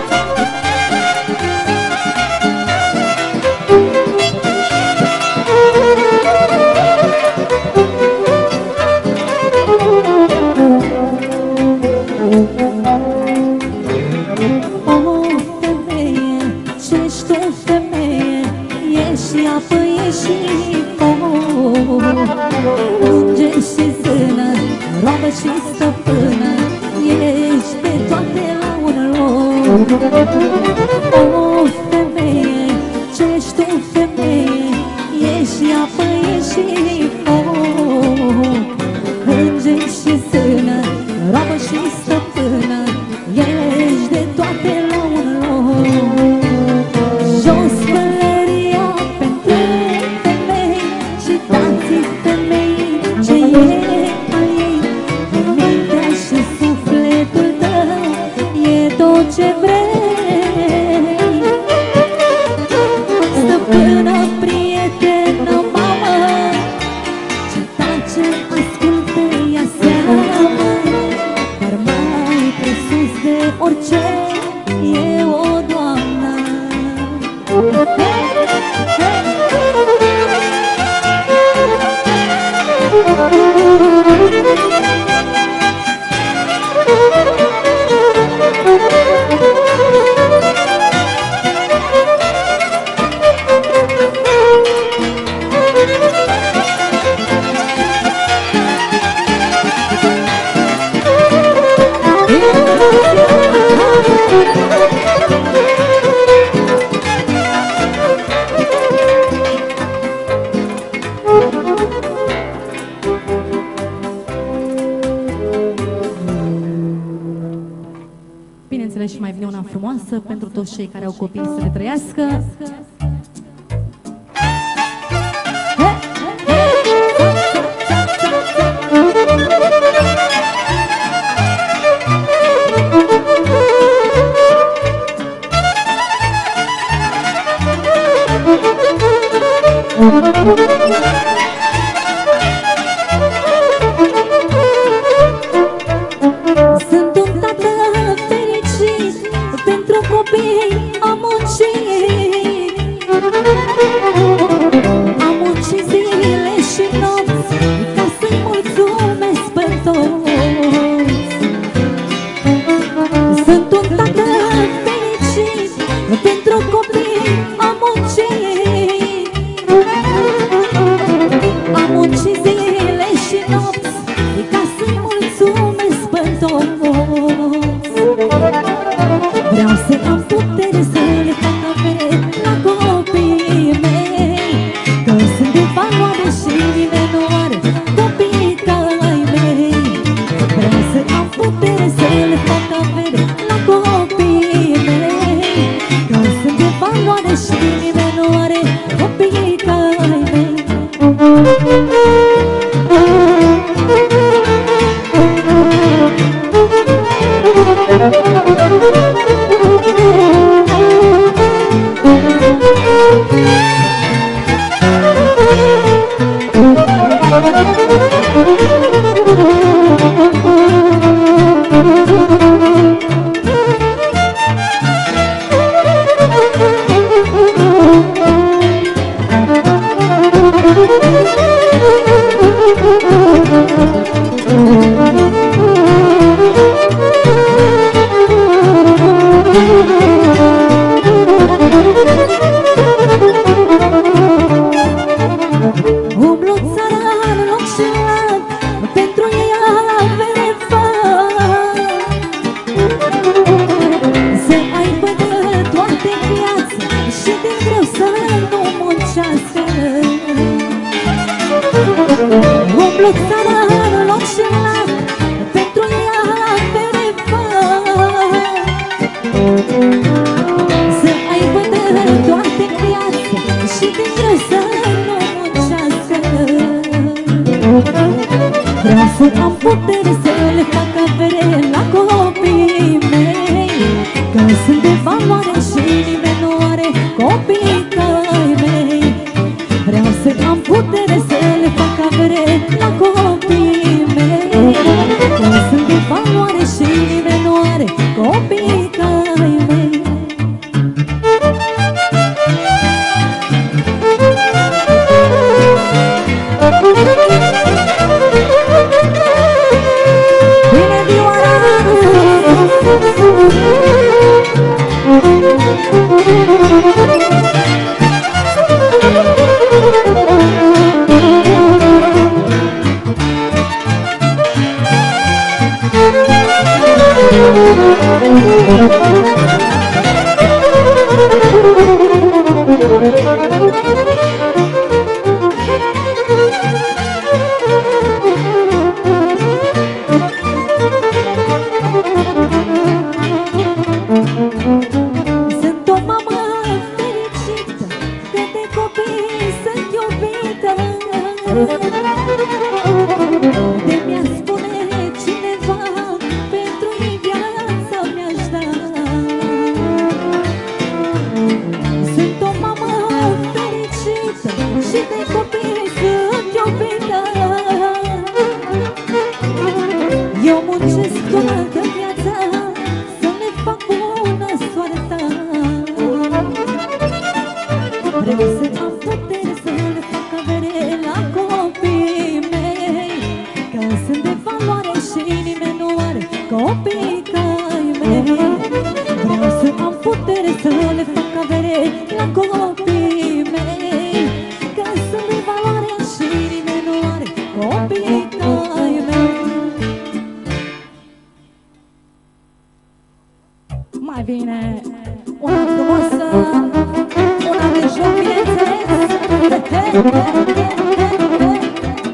Unge și zână, roabă și stăpână, ești pe toate la un loc. O femeie, ce-ești tu femeie, ești apă, ești foc. Unge și zână, roabă și stăpână, ești de toate la un loc. Jos pălăria pentru femei și dați-i femei ce e al ei. E mintea și sufletul tău, e tot ce vrei. Stăpână, prietenă, mamă, ce tace, ascultă, ia seamă. Dar mai presus de orice e o doamnă. Bineînțeles, și mai vine una frumoasă pentru toți cei care au copii să le trăiască. Umblu țara în loc și lat, pentru ei avere fac. Să aibă de toate în viață și de greu să nu muncească. Umblu țara în loc și lat, pentru ei avere fac. Să aibă de toate în viață și de greu să nu muncească. Vreau să am putere să le fac avere la copiii mei, că sunt de valoare și nimeni nu are copii ca ai mei. Vreau să am putere să le fac avere la copiii mei, că sunt de valoare și nimeni nu are copii ca ai mei. Bine, Vioara! Sunt o mamă fericită, că de copii sunt iubită. De mi-a spune cineva, pentru ei viața mi-aș da. Sunt o mamă fericită și de copii sunt iubită. Eu muncesc toată viața să le fac bună soarta. Vreau să am putere să le fac avere la copiii mei, că sunt de valoare și nimeni nu are copii ca ai mei. Vreau să am putere să le fac avere la copiii mei, că sunt de valoare și nimeni nu are copii ca ai mei. Mai bine, una frumoasă, una de joc, bineînțeles. He, he, he, he, he, he.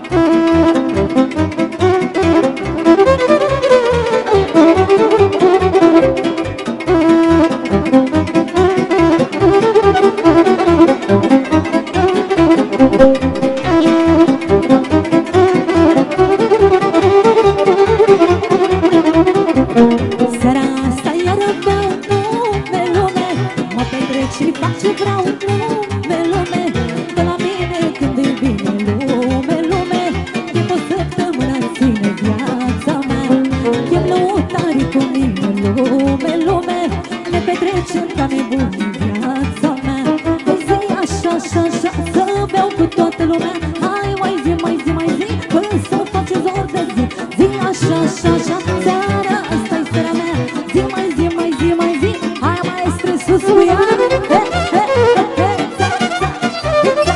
Seara asta iară beau nume lume, mă petrec și fac ce vreau nume lume. De la mine când e bine lume, lume, timp o săptămână ține viața mea. Chem lăutarii cu mine lume, lume, ne petrecem ca nebuni viața mea. Păi zi așa, așa, așa, să beau cu toată lumea. Hai mai zi, mai zi, mai zi, până să face zor de zi. Zi așa, așa, așa, seara asta-i seara mea. Zi mai zi, mai zi, mai zi, hai maestre sus cu ea. He, he, he, he, za, za, za.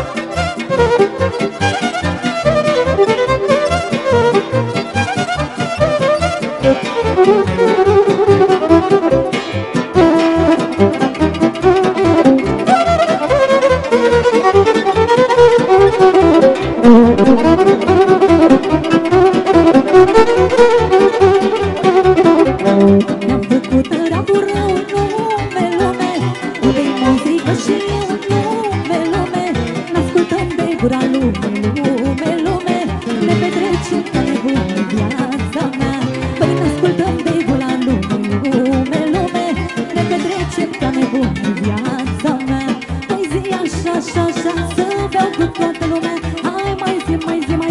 Ne-am făcut rapul rău nume lume, unde-i muzică și nume lume. N-ascultăm de gura lume, lume, lume, ne petrecem ca nebuni viața mea. Păi n-ascultăm de gura lume, lume, lume, ne petrecem ca nebuni viața mea. Păi zi așa, așa, așa, să beau cu toată lumea. Hai mai zi, mai zi, mai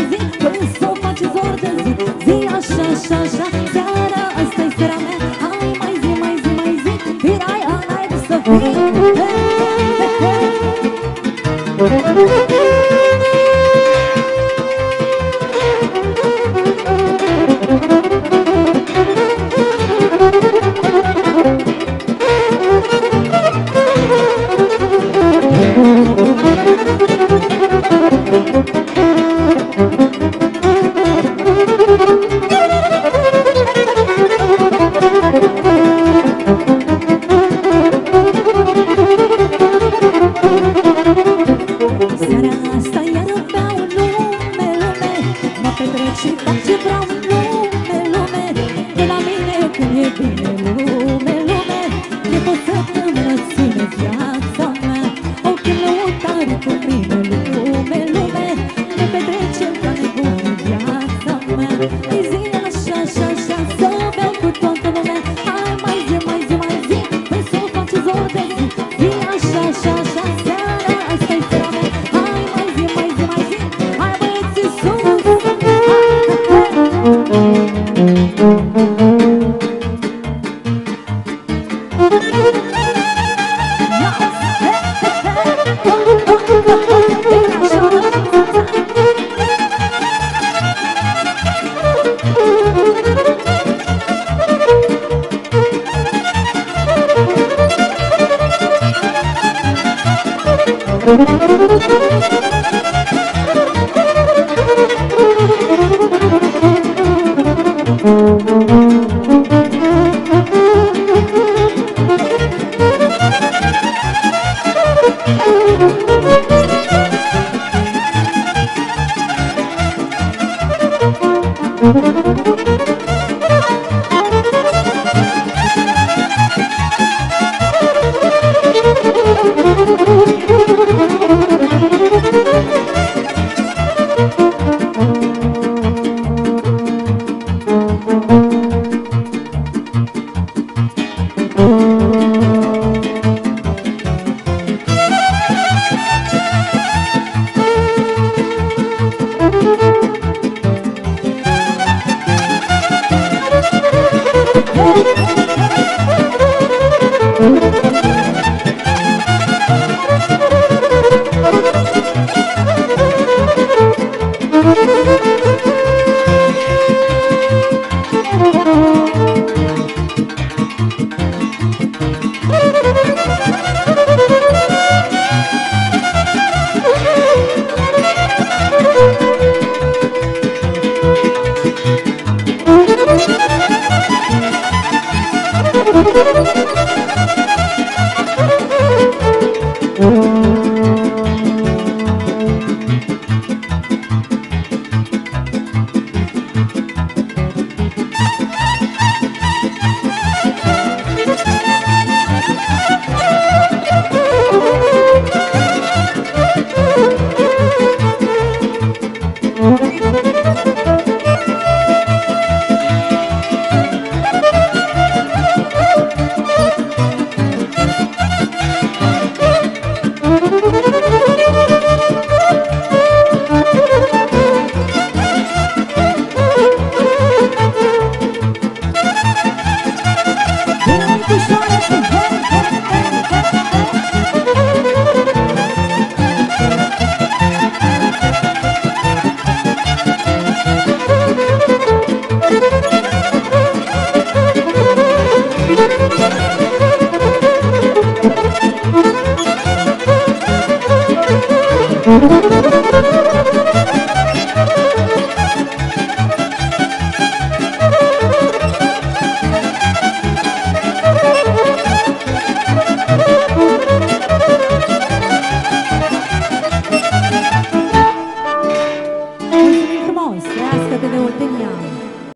Mulțumim frumos, trească de Oltenia.